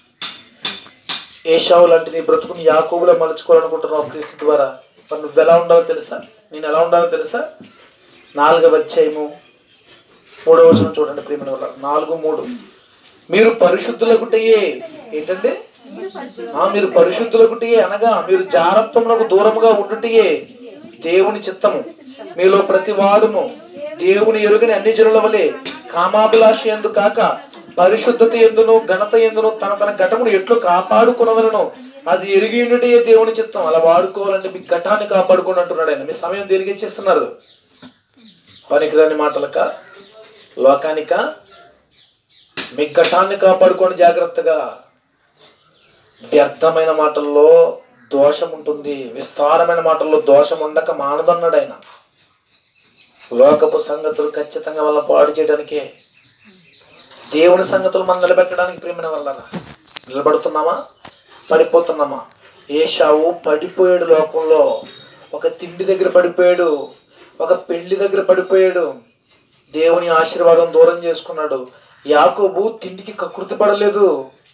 ఏశావు లాంటి నీ బ్రతుకుని యాకోబులా మలుచుకోవాలనుకుంటున్నావు క్రీస్తు ద్వారా. మరి నువ్వు ఎలా ఉండాలో తెలుసా? నేను ఎలా ఉండాలో తెలుసా? 4వ అధ్యాయము 3వ వచనం చూడండి ప్రియమైన వాళ్ళ. 4:3. మీరు పరిశుద్ధులకుటయే. ఏంటంటే మీరు పరిశుద్ధులకుటయే అనగా మీరు జారత్వమునకు దూరముగా ఉండుటయే దేవుని చిత్తము. మీలో ప్రతి వాడును దేవుని ఎరుగని అన్ని జనుల వలె కామాభిలాష యందు కాక పరిశుద్ధత ఎందును ఘనత ఎందును తన ఘటమును ఎట్లు కాపాడుకునవలను అది ఎరిగి ఉండుటే దేవుని చిత్తం. అలా వాడుకోవాలంటే మీ ఘటాన్ని కాపాడుకోండి అంటున్నాడు ఆయన. మీ సమయం దేనికి ఇచ్చేస్తున్నారు? పనికిరాని మాటలక, లోకానిక? మీ ఘటాన్ని కాపాడుకోండి జాగ్రత్తగా. వ్యర్థమైన మాటల్లో దోషం ఉంటుంది, విస్తారమైన మాటల్లో దోషం ఉండక మానదన్నాడు ఆయన. లోకపు సంగతులు ఖచ్చితంగా వాళ్ళ పాడు చేయడానికే. దేవుని సంగతులు మనం నిలబెట్టడానికి ప్రియమైన వల్ల నిలబడుతున్నామా? పడిపోతున్నామా? ఏశావు పడిపోయాడు లోకంలో. ఒక తిండి దగ్గర పడిపోయాడు, ఒక పెళ్లి దగ్గర పడిపోయాడు, దేవుని ఆశీర్వాదం దూరం చేసుకున్నాడు. యాకోబు తిండికి కకృతి పడలేదు.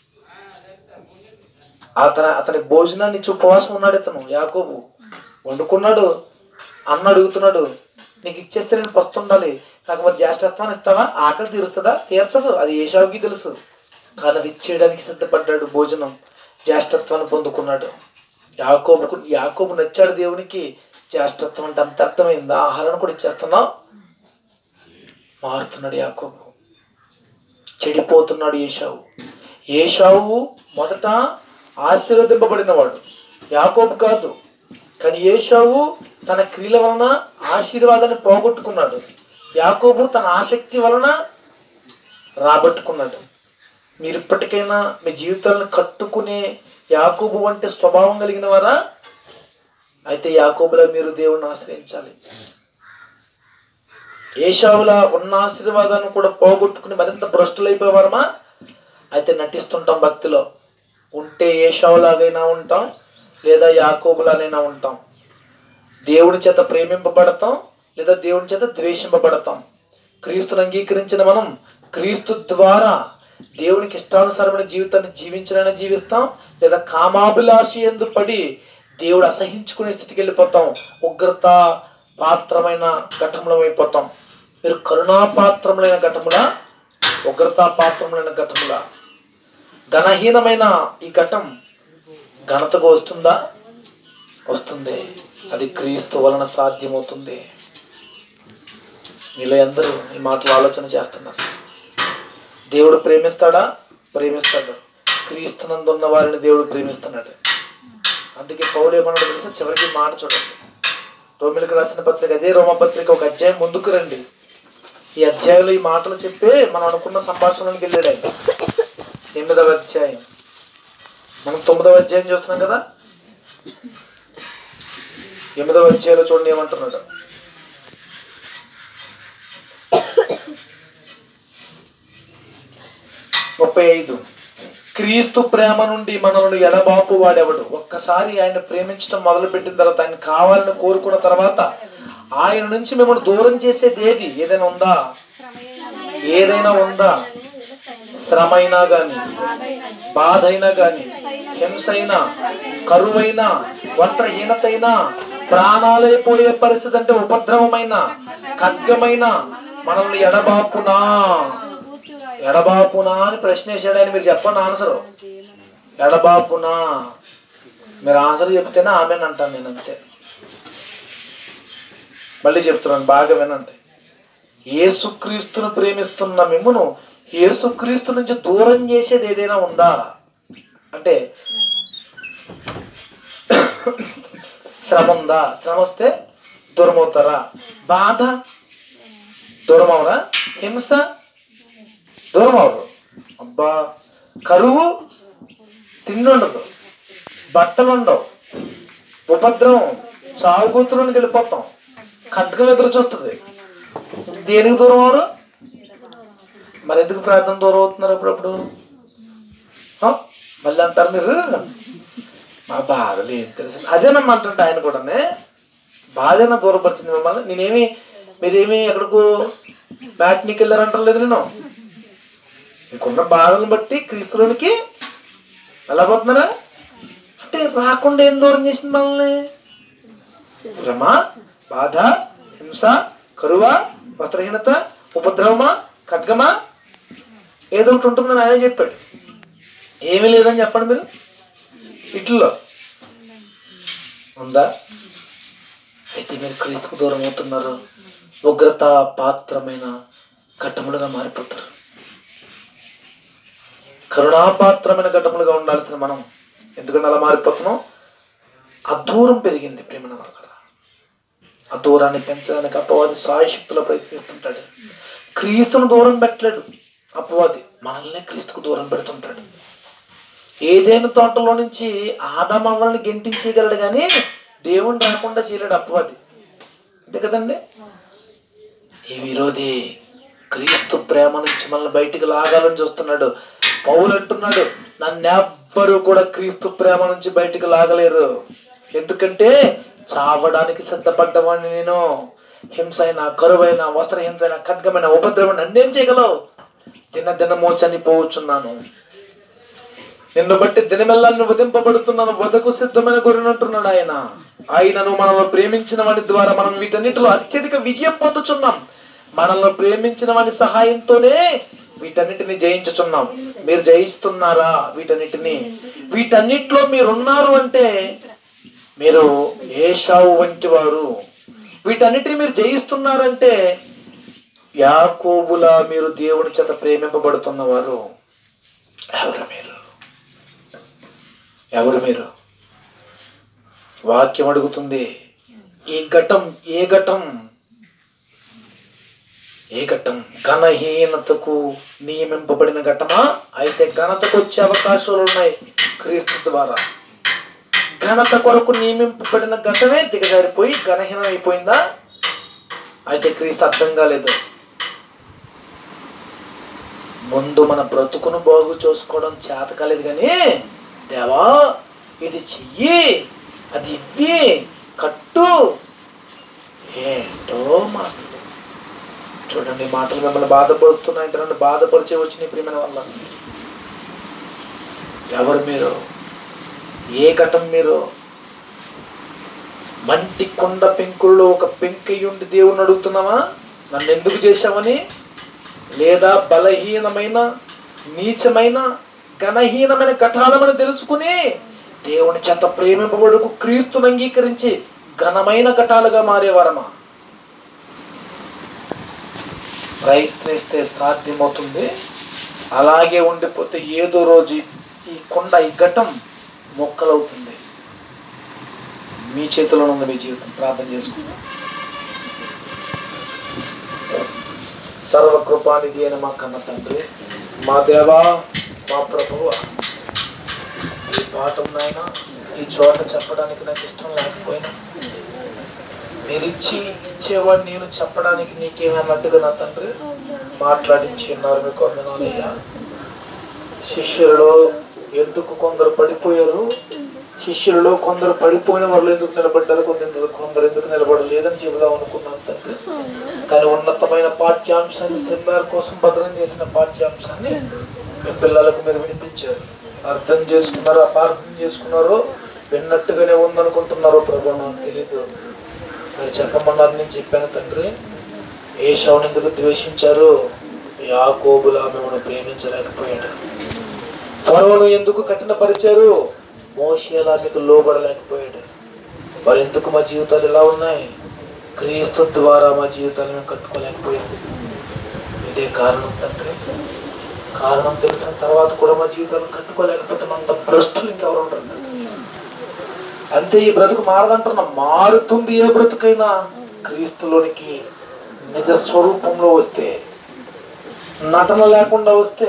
అతని భోజనాన్ని ఉపవాసం ఉన్నాడు. ఇతను యాకోబు వండుకున్నాడు, అన్న అడుగుతున్నాడు, నీకు ఇచ్చేస్తే నేను పస్తుండాలి, నాకు మరి జ్యేష్ఠత్వాన్ని ఇస్తావా? ఆకలి తీరుస్తుందా? తీర్చదు. అది ఏశావుకి తెలుసు. కానీ అది ఇచ్చేయడానికి సిద్ధపడ్డాడు. భోజనం జ్యేష్ఠత్వాన్ని పొందుకున్నాడు. యాకోబు నచ్చాడు దేవునికి. జ్యేష్ఠత్వం అంటే అంత అర్థమైంది. ఆహారాన్ని కూడా ఇచ్చేస్తున్నావు. మారుతున్నాడు యాకోబు, చెడిపోతున్నాడు ఏశావు. ఏశావు మొదట ఆశీర్వదింపబడినవాడు, యాకోబు కాదు. కానీ ఏశావు తన క్రియల వలన ఆశీర్వాదాన్ని పోగొట్టుకున్నాడు. యాకోబు తన ఆసక్తి వలన రాబట్టుకున్నాడు. మీరు ఇప్పటికైనా మీ జీవితాలను కట్టుకునే యాకోబు వంటి స్వభావం కలిగిన వారా? అయితే యాకోబులా మీరు దేవుణ్ణి ఆశ్రయించాలి. ఏశావులా ఉన్న ఆశీర్వాదాన్ని కూడా పోగొట్టుకుని మరింత భ్రష్టులైపోయేవారమా? అయితే నటిస్తుంటాం భక్తిలో. ఉంటే ఏశావులాగైనా ఉంటాం, లేదా యాకోబులాగైనా ఉంటాం. దేవుని చేత ప్రేమింపబడతాం, లేదా దేవుని చేత ద్వేషింపబడతాం. క్రీస్తుని అంగీకరించిన మనం క్రీస్తు ద్వారా దేవునికి ఇష్టానుసారమైన జీవితాన్ని జీవించాలని జీవిస్తాం, లేదా కామాభిలాషి యందు పడి దేవుడు అసహించుకునే స్థితికి వెళ్ళిపోతాం. ఉగ్రత పాత్రమైన ఘటములం అయిపోతాం. మీరు కరుణాపాత్రములైన ఘటములా, ఉగ్రతా పాత్రములైన ఘటములా? ఘనహీనమైన ఈ ఘటం ఘనతకు వస్తుందా? వస్తుంది. అది క్రీస్తు వలన సాధ్యమవుతుంది. మీలో అందరూ ఈ మాటలు ఆలోచన చేస్తున్నారు. దేవుడు ప్రేమిస్తాడా? ప్రేమిస్తాడు. క్రీస్తునందున్న వారిని దేవుడు ప్రేమిస్తున్నాడు. అందుకే పౌలు ఏమన్నాడు తెలుసా? చివరికి మాట చూడండి. రోమిలకు రాసిన పత్రిక, అదే రోమపత్రిక ఒక అధ్యాయం ముందుకు రండి. ఈ అధ్యాయంలో ఈ మాటలు చెప్పే మనం అనుకున్న సంభాషణలోకి వెళ్ళాడు ఆయన. 8వ అధ్యాయం, మనం 9వ అధ్యాయం చూస్తున్నాం కదా. 8వ అధ్యాయంలో చూడండి ఏమంటున్నాడు. 35 క్రీస్తు ప్రేమ నుండి మనల్ని ఎడబాపు వాడెవడు? ఒక్కసారి ఆయన ప్రేమించడం మొదలుపెట్టిన తర్వాత, ఆయన కావాలని కోరుకున్న తర్వాత ఆయన నుంచి మిమ్మల్ని దూరం చేసేది ఏది? ఏదైనా ఉందా? ఏదైనా ఉందా? శ్రమ అయినా గాని, బాధ అయినా గాని, హింస అయినా, కరువైనా, వస్త్రహీనత అయినా, ప్రాణాలైపోయే పరిస్థితి అంటే ఉపద్రవమైన, ఖడ్గమైన మనల్ని ఎడబాపునా అని ప్రశ్న వేసాడు ఆయన. మీరు చెప్పండి ఆన్సరు. ఎడబాపునా. మీరు ఆన్సర్ చెప్తేనే ఆమెను అంటాను నేను, అంతే. మళ్ళీ చెప్తున్నాను, బాగా వినండి. యేసుక్రీస్తును ప్రేమిస్తున్న మిమ్మును యేసుక్రీస్తు నుంచి దూరం చేసేది ఏదైనా ఉందా అంటే, శ్రమ ఉందా? శ్రమ వస్తే దూరం అవుతారా? బాధ దూరం అవరా? హింస దూరం అవరు. అబ్బా, కరువు, తిండి ఉండదు, బట్టలు ఉండవు, ఉపద్రవం, చావుగూతులోకి వెళ్ళిపోతాం, ఖడ్గం ఎదురు చూస్తుంది. దేనికి దూరం అవరు? మరి ఎందుకు ప్రార్థన దూరం అవుతున్నారు అప్పుడప్పుడు? మళ్ళీ అంటారు మీరు, మా బాధలు ఏం తెలుసు. అదేనమ్మా అంటుంటే ఆయన కూడా, బాధేనా దూరపరిచింది మిమ్మల్ని? మీరేమి ఎక్కడికో బ్యాట్నికి వెళ్ళారంటారు లేదు. నేను మీకున్న బాధలను బట్టి క్రీస్తులోనికి వెళ్ళబోతున్నారా అంటే, రాకుండా ఏం దూరం చేసింది మనల్ని? శ్రమ, బాధ, హింస, కరువ, వస్త్రహీనత, ఉపద్రవమా, ఖడ్గమా, ఏదో ఒకటి ఉంటుందని ఆయన చెప్పాడు. ఏమీ లేదని చెప్పండి మీరు. ఇట్లో ఉందా? అయితే మీరు క్రీస్తుకు దూరం అవుతున్నారు. ఉగ్రత పాత్రమైన ఘటములుగా మారిపోతారు. కరుణాపాత్రమైన ఘటములుగా ఉండాల్సిన మనం ఎందుకంటే అలా మారిపోతున్నాం? ఆ దూరం పెరిగింది. ప్రేమను మనకు ఆ దూరాన్ని పెంచడానికి అపవాది సాయశక్తిలో ప్రయత్నిస్తుంటాడు. క్రీస్తును దూరం పెట్టలేడు అపవాది, మనల్నే క్రీస్తుకు దూరం పెడుతుంటాడు. ఏదైనా తోటలో నుంచి ఆదామవ్వలను గెంటించగలడు కానీ దేవుని రాకుండా చేయలేడు అపవాది. అంతే కదండి. ఈ విరోధి క్రీస్తు ప్రేమ నుంచి మనల్ని బయటికి లాగాలని చూస్తున్నాడు. పౌలు అంటున్నాడు, నన్నెవ్వరూ కూడా క్రీస్తు ప్రేమ నుంచి బయటికి లాగలేరు. ఎందుకంటే చావడానికి సిద్ధపడ్డవాడిని నేను. హింస అయినా, కరువైనా, వస్త్రహీనతైనా, ఖడ్గమైన, ఉపద్రవం నన్నేం చేయగలవు? దినదినమో చనిపోవచ్చున్నాను, నిన్ను బట్టి దినమెల్లా వధింపబడుతున్నాను, వధకు సిద్ధమైన గొర్రెనంటున్నాడు ఆయన. ఆయనను మనల్ని ప్రేమించిన వాడి ద్వారా మనం వీటన్నిటిలో అత్యధిక విజయం పొందుచున్నాం. మనల్ని ప్రేమించిన వాడి సహాయంతోనే వీటన్నిటిని జయించుచున్నాం. మీరు జయిస్తున్నారా? వీటన్నిటిలో మీరున్నారు అంటే మీరు ఏశావు వంటి వారు. వీటన్నిటిని మీరు జయిస్తున్నారంటే యాకోబులా మీరు దేవుని చేత ప్రేమింపబడుతున్నవారు. ఎవరు మీరు? వాక్యం అడుగుతుంది, ఈ ఘటం ఏ ఘటం? ఘనహీనతకు నియమింపబడిన ఘటమా? అయితే ఘనతకు వచ్చే అవకాశాలు ఉన్నాయి క్రీస్తు ద్వారా. ఘనత కొరకు నియమింపబడిన ఘటమే దిగజారిపోయి ఘనహీనం అయిపోయిందా? అయితే క్రీస్తు అర్థం కాలేదు. ముందు మన బ్రతుకును బాగు చూసుకోవడం చేత కాలేదు కానీ, దేవా ఇది చెయ్యి, అది ఇవ్వి, కట్టు, ఏంటో మాటలు. చూడండి, మాటలు మిమ్మల్ని బాధపరుస్తున్నాయంటే నన్ను బాధపరిచే వచ్చినాయి ప్రియమైన వల్ల. ఎవరు మీరు? ఏ ఘటం మీరు? మంటి కొండ పెంకుల్లో ఒక పెంకయ్యుండి దేవుణ్ణి అడుగుతున్నావా నన్ను ఎందుకు చేశావని? లేదా బలహీనమైన, నీచమైన, ఘనహీనమైన ఘటాలమని తెలుసుకుని దేవుని చేత ప్రేమింపబడుకు క్రీస్తుని అంగీకరించి ఘనమైన ఘటాలుగా మారేవారమా? ప్రయత్నిస్తే సాధ్యమవుతుంది. అలాగే ఉండిపోతే ఏదో రోజు ఈ కొండ, ఈ ఘటం మొక్కలవుతుంది. మీ చేతిలో ఉంది మీ జీవితం. ప్రార్థన చేసుకుందాం. సర్వకృపానిధి అయిన మా కన్న తండ్రి, మా దేవా, మా ప్రభువా, ఈ పాఠం నాయన ఈ చోట చెప్పడానికి నాకు ఇష్టం లేకపోయినా మీరు ఇచ్చేవాడు నేను చెప్పడానికి నీకేమన్నట్టుగా నా తండ్రి మాట్లాడించి ఉన్నారు. మీకు వందనాలయ్యా. శిష్యులలో ఎందుకు కొందరు పడిపోయారు? శిష్యులలో కొందరు పడిపోయిన వాళ్ళు ఎందుకు నిలబడ్డారు? కొందరు ఎందుకు నిలబడలేదని చెబుదాం అనుకున్నాను తండ్రి. కానీ ఉన్నతమైన పాఠ్యాంశాన్ని, సెమినార్ కోసం భద్రం చేసిన పాఠ్యాంశాన్ని మీ పిల్లలకు మీరు వినిపించారు. అర్థం చేసుకున్నారో అపార్థం చేసుకున్నారో విన్నట్టుగానే ఉందనుకుంటున్నారో ప్రభు నాకు తెలీదు. మీరు చెప్పమన్నారు, నేను చెప్పాను తండ్రి. ఏశావుని ఎందుకు ద్వేషించారు? యాకోబులా మిమ్మల్ని ప్రేమించలేకపోయాడు. ఫరోను ఎందుకు కఠినపరిచారు? మోషేలా మీకు లోబడలేకపోయాడు. మరి ఎందుకు మా జీవితాలు ఎలా ఉన్నాయి? క్రీస్తు ద్వారా మా జీవితాలు మేము కట్టుకోలేకపోయాము. ఇదే కారణం తండ్రి. కారణం తెలిసిన తర్వాత కూడా మా జీవితాలు కట్టుకోలేకపోతున్నాం. అంత భ్రష్టులు ఇంకెవరు ఉంటారు తండ్రి. అంతే, ఈ బ్రతుకు మారదంటున్నా. మారుతుంది ఏ బ్రతుకైనా క్రీస్తులోనికి నిజ స్వరూపంలో వస్తే, నటన లేకుండా వస్తే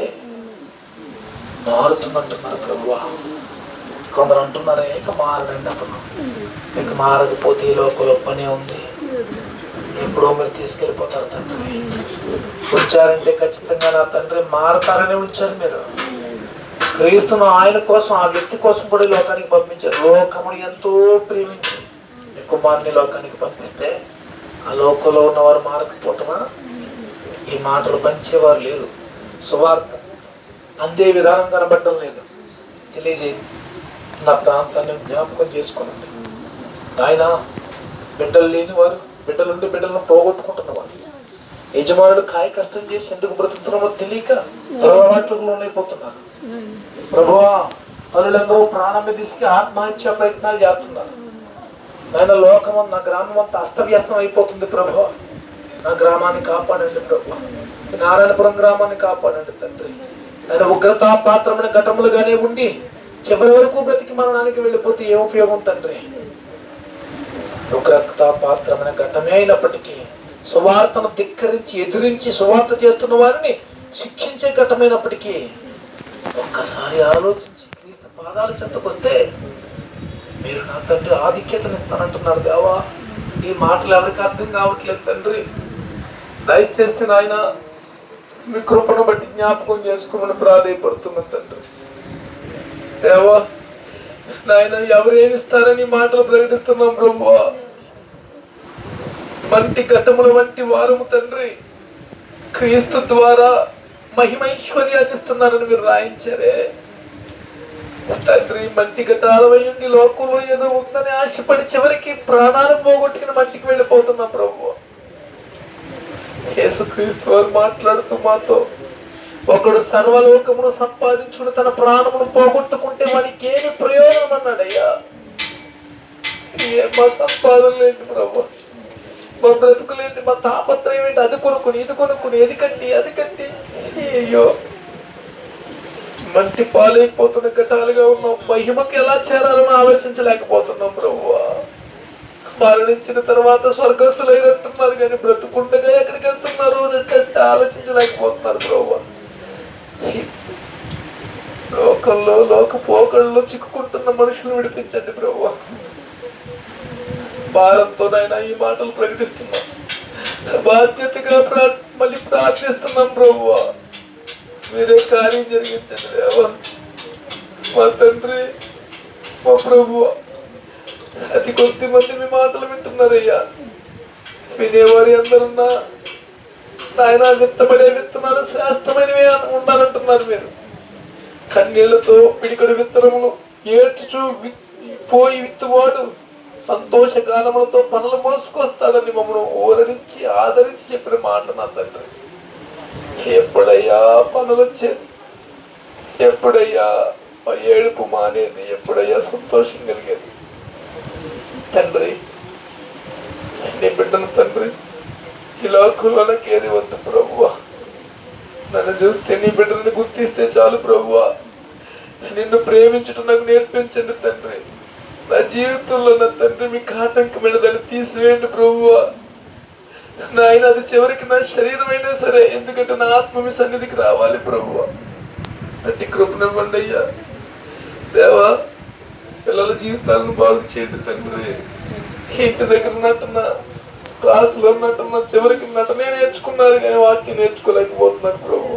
మారుతుందంటున్నారు ప్రభువా. కొందరు అంటున్నారే, ఇక మారడండి అతను, ఇక మారకపోతే ఈ లోకంలో పని ఉంది, ఎప్పుడో మీరు తీసుకెళ్ళిపోతారు తండ్రి. ఉంచారంటే ఖచ్చితంగా నా తండ్రి మారతారని ఉంచారు మీరు. క్రీస్తును ఆయన కోసం, ఆ వ్యక్తి కోసం కూడా ఈ లోకానికి పంపించారు. లోకమును ఎంతో ప్రేమించి మీ కుమారుని లోకానికి పంపిస్తే ఆ లోకంలో ఉన్నవారు మారకపోవటమా? ఈ మాటలు పంచేవారు లేరు. సువార్త అందే విధానం కనబడటం లేదు. తెలియజేయండి. నా ప్రాంతాన్ని జ్ఞాపకం చేసుకోనండి ఆయన. బిడ్డలు లేని వారు, బిడ్డలుండి బిడ్డలను పోగొట్టుకుంటున్నవారు, యజమానుడు కాయ కష్టం చేసి ఎందుకు బ్రతుకుతున్నామో తెలియక దురలవాట్లకు లోనైపోతున్నారు. ప్రభువా, పనులందరూ ప్రాణం తీసుకు ఆత్మహత్య ప్రయత్నాలు చేస్తున్నారు. ఆయన లోకం, నా గ్రామం అంతా అస్తవ్యస్తం అయిపోతుంది. ప్రభువా, నా గ్రామాన్ని కాపాడండి ప్రభువా. నారాయణపురం గ్రామాన్ని కాపాడండి తండ్రి. ఆయన ఉగ్రతా పాత్రమైన ఘటములుగానే ఉండి చివరి వరకు బ్రతికి మరణానికి వెళ్ళిపోతే ఏ ఉపయోగం తండ్రి? ఉగ్రతా పాత్రమైన ఘటమే అయినప్పటికీ సువార్తను ధిక్కరించి ఎదిరించి సువార్త చేస్తున్న వారిని శిక్షించే ఘటమైనప్పటికీ ఒక్కసారి ఆలోచించి క్రీస్తు పాదాల చెంతకొస్తే మీరు నా తండ్రి ఆధిక్యతనిస్తానంటున్నారు. దేవా, ఈ మాటలు ఎవరికి అర్థం కావట్లేదు తండ్రి. దయచేసి నాయన మీ కృపను బట్టి జ్ఞాపకం చేసుకోమని ప్రాధేయపడుతున్నాను తండ్రి. దేవా నాయన, ఎవరేమిస్తారని మాటలు ప్రకటిస్తున్నాం ప్రభువా. మంటి ఘటముల వంటి వారము తండ్రి. క్రీస్తు ద్వారా మహిమైశ్వర్యాన్ని ఇస్తున్నారని మీరు రాయించారే. తండ్రి మట్టి గట్టాలమయ్యండి లోకంలో ఏదో ఉందని ఆశపడి చివరికి ప్రాణాలు పోగొట్టుకుని మట్టికి వెళ్ళిపోతున్నాం ప్రభు. యేసుక్రీస్తు వారు మాట్లాడుతూ మాతో, ఒకడు సర్వలోకమును సంపాదించుకుని తన ప్రాణమును పోగొట్టుకుంటే వానికి ఏమి ప్రయోజనం అన్నాడయ్యా. మా సంపాదనలు ఏంటి ప్రభు, మా బ్రతుకులేంటి, మా తాపత్రయం ఏంటి, అది కొనుక్కుని ఇది కొనుక్కుని ఇది కట్టి అది కట్టి, అయ్యో మంటి పాలైపోతున్న ఘటాలుగా ఉన్నాం. మహిమకి ఎలా చేరాలని ఆలోచించలేకపోతున్నాం ప్రభు. మరణించిన తర్వాత స్వర్గస్థులైనట్టున్నారు కానీ బ్రతుకుండగా ఎక్కడికి వెళ్తున్నారు ఆలోచించలేకపోతున్నారు ప్రభు. లోకంలో లోక పోకళ్ళలో చిక్కుకుంటున్న మనుషులు విడిపించండి ప్రభు. భారంతోనైనా ఈ మాటలు ప్రకటిస్తున్నాం, బాధ్యతగా మళ్ళీ ప్రార్థిస్తున్నాం ప్రభు. మీరే కార్యం జరిగించండి దేవా. మా తండ్రి, మా ప్రభు, అతి కొద్ది మంది మీ మాటలు వింటున్నారయ్యా. వినేవారి అందరున్నా నాయన విత్తబడే విత్తనాలు శ్రేష్టమైనవి ఉండాలంటున్నారు మీరు. కన్నీళ్లతో పిడికడు విత్తనములు ఏడ్చుచూ పోయి విత్తువాడు సంతోషగానములతో పనులు మోసుకొస్తాడని మమ్మల్ని ఊరడించి ఆదరించి చెప్పిన మాట నా తండ్రి. ఎప్పుడయ్యా పనులు వచ్చేది, ఎప్పుడయ్యా ఏడుపు మానేది, ఎప్పుడయ్యా సంతోషం కలిగేది తండ్రి. నీ బిడ్డను తండ్రి ఈ లోకంలోకి ఏది వద్దు ప్రభువా. నన్ను చూస్తే నీ బిడ్డల్ని గుర్తిస్తే చాలు ప్రభువా. నిన్ను ప్రేమించటం నాకు నేర్పించండి తండ్రి. నా జీవితంలో నా తండ్రి మీకు ఆటంకమైన దాన్ని తీసివేయండి ప్రభువా. నాయన అది చివరికి నా శరీరమైనా సరే, ఎందుకంటే నా ఆత్మ మీ సన్నిధికి రావాలి ప్రభువా. అతి కృపనివ్వండి అయ్యా దేవా. పిల్లల జీవితాలను బాగు చేయండి తండ్రి. ఇంటి దగ్గర నటన, క్లాసులో నటన, చివరికి నటనే నేర్చుకున్నారు కానీ వాక్యం నేర్చుకోలేకపోతున్నారు ప్రభు.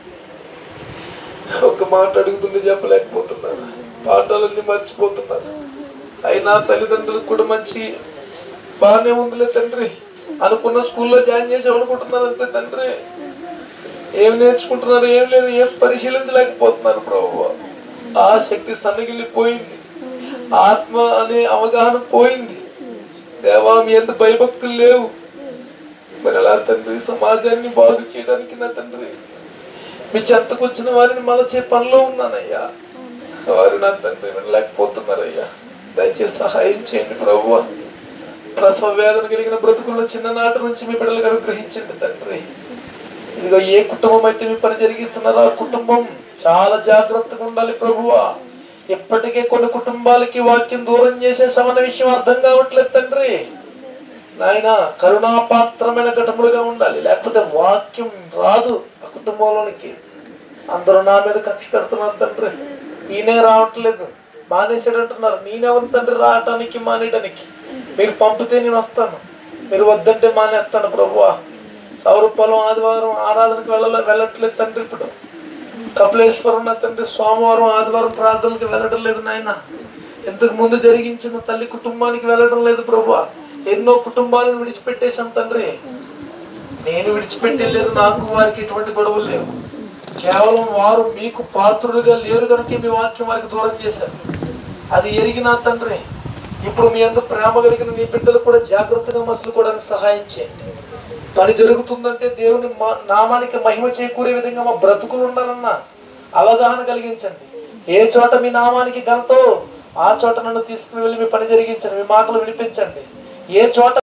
ఒక మాట అడుగుతుంటే చెప్పలేకపోతున్నారు, పాఠాలన్నీ మర్చిపోతున్నారు. అయినా తల్లిదండ్రులకు కూడా మంచి బాగానే ఉందిలే తండ్రి, అనుకున్న స్కూల్లో జాయిన్ చేసి అనుకుంటున్నారు అంతే తండ్రి. ఏం నేర్చుకుంటున్నారు ఏం లేదు, ఏం పరిశీలించలేకపోతున్నారు ప్రభు. ఆ శక్తి సన్నగిల్లిపోయింది, ఆత్మ అనే అవగాహన పోయింది దేవా. మీ ఎంత భయభక్తులు లేవు. మరి ఎలా తండ్రి సమాజాన్ని బాగు చేయడానికి నా తండ్రి మీ చెంతకు వచ్చిన వారిని మలచే పనిలో ఉన్నానయ్యా. వారు నా తండ్రి వినలేకపోతున్నారయ్యా. దయచేసి సహాయం చేయండి ప్రభువ. ప్రసవ వేదన కలిగిన బ్రతుకుల్లో చిన్ననాటి నుంచి మీ బిడ్డలకు అనుగ్రహించండి తండ్రి. ఇదిగో ఏ కుటుంబం అయితే మీ పని జరిగిస్తున్నారో ఆ కుటుంబం చాలా జాగ్రత్తగా ఉండాలి ప్రభువా. ఇప్పటికే కొన్ని కుటుంబాలకి వాక్యం దూరం చేసేసామన్న విషయం అర్థం కావట్లేదు తండ్రి. నాయన కరుణాపాత్రమైన ఘటములుగా ఉండాలి, లేకపోతే వాక్యం రాదు ఆ కుటుంబంలోనికి. అందరూ నా మీద కక్ష పెడుతున్నారు తండ్రి. ఈయనే రావట్లేదు, మానేసాడు అంటున్నారు. నేనెవరు తండ్రి రావటానికి మానేయడానికి? మీరు పంపితే నేను వస్తాను, మీరు వద్దంటే మానేస్తాను ప్రభువా. సౌరపాలెం ఆదివారం ఆరాధనకు వెళ్ళట్లేదు తండ్రి. ఇప్పుడు కపిలేశ్వరం నా తండ్రి సోమవారం ఆదివారం ప్రార్థనలకు వెళ్ళడం లేదు నాయన. ఇంతకు ముందు జరిగించిన తల్లి కుటుంబానికి వెళ్ళడం లేదు ప్రభువా. ఎన్నో కుటుంబాలను విడిచిపెట్టేశాం తండ్రి. నేను విడిచిపెట్టలేదు, నాకు వారికి ఎటువంటి గొడవలు లేవు. కేవలం వారు మీకు పాత్రులుగా లేరు కనుక మీ వాక్యం వారికి దూరం చేశారు. అది ఎరిగినా తండ్రి ఇప్పుడు మీ అందరూ ప్రేమ కలిగిన నీ బిడ్డలు కూడా జాగ్రత్తగా మసులుకోవడానికి సహాయం చేయండి. పని జరుగుతుందంటే దేవుని నామానికి మహిమ చేకూరే విధంగా మా బ్రతుకులు ఉండాలన్న అవగాహన కలిగించండి. ఏ చోట మీ నామానికి ఘనతో ఆ చోట నన్ను తీసుకుని వెళ్ళి మీ పని జరిగించండి, మీ మాటలు వినిపించండి. ఏ చోట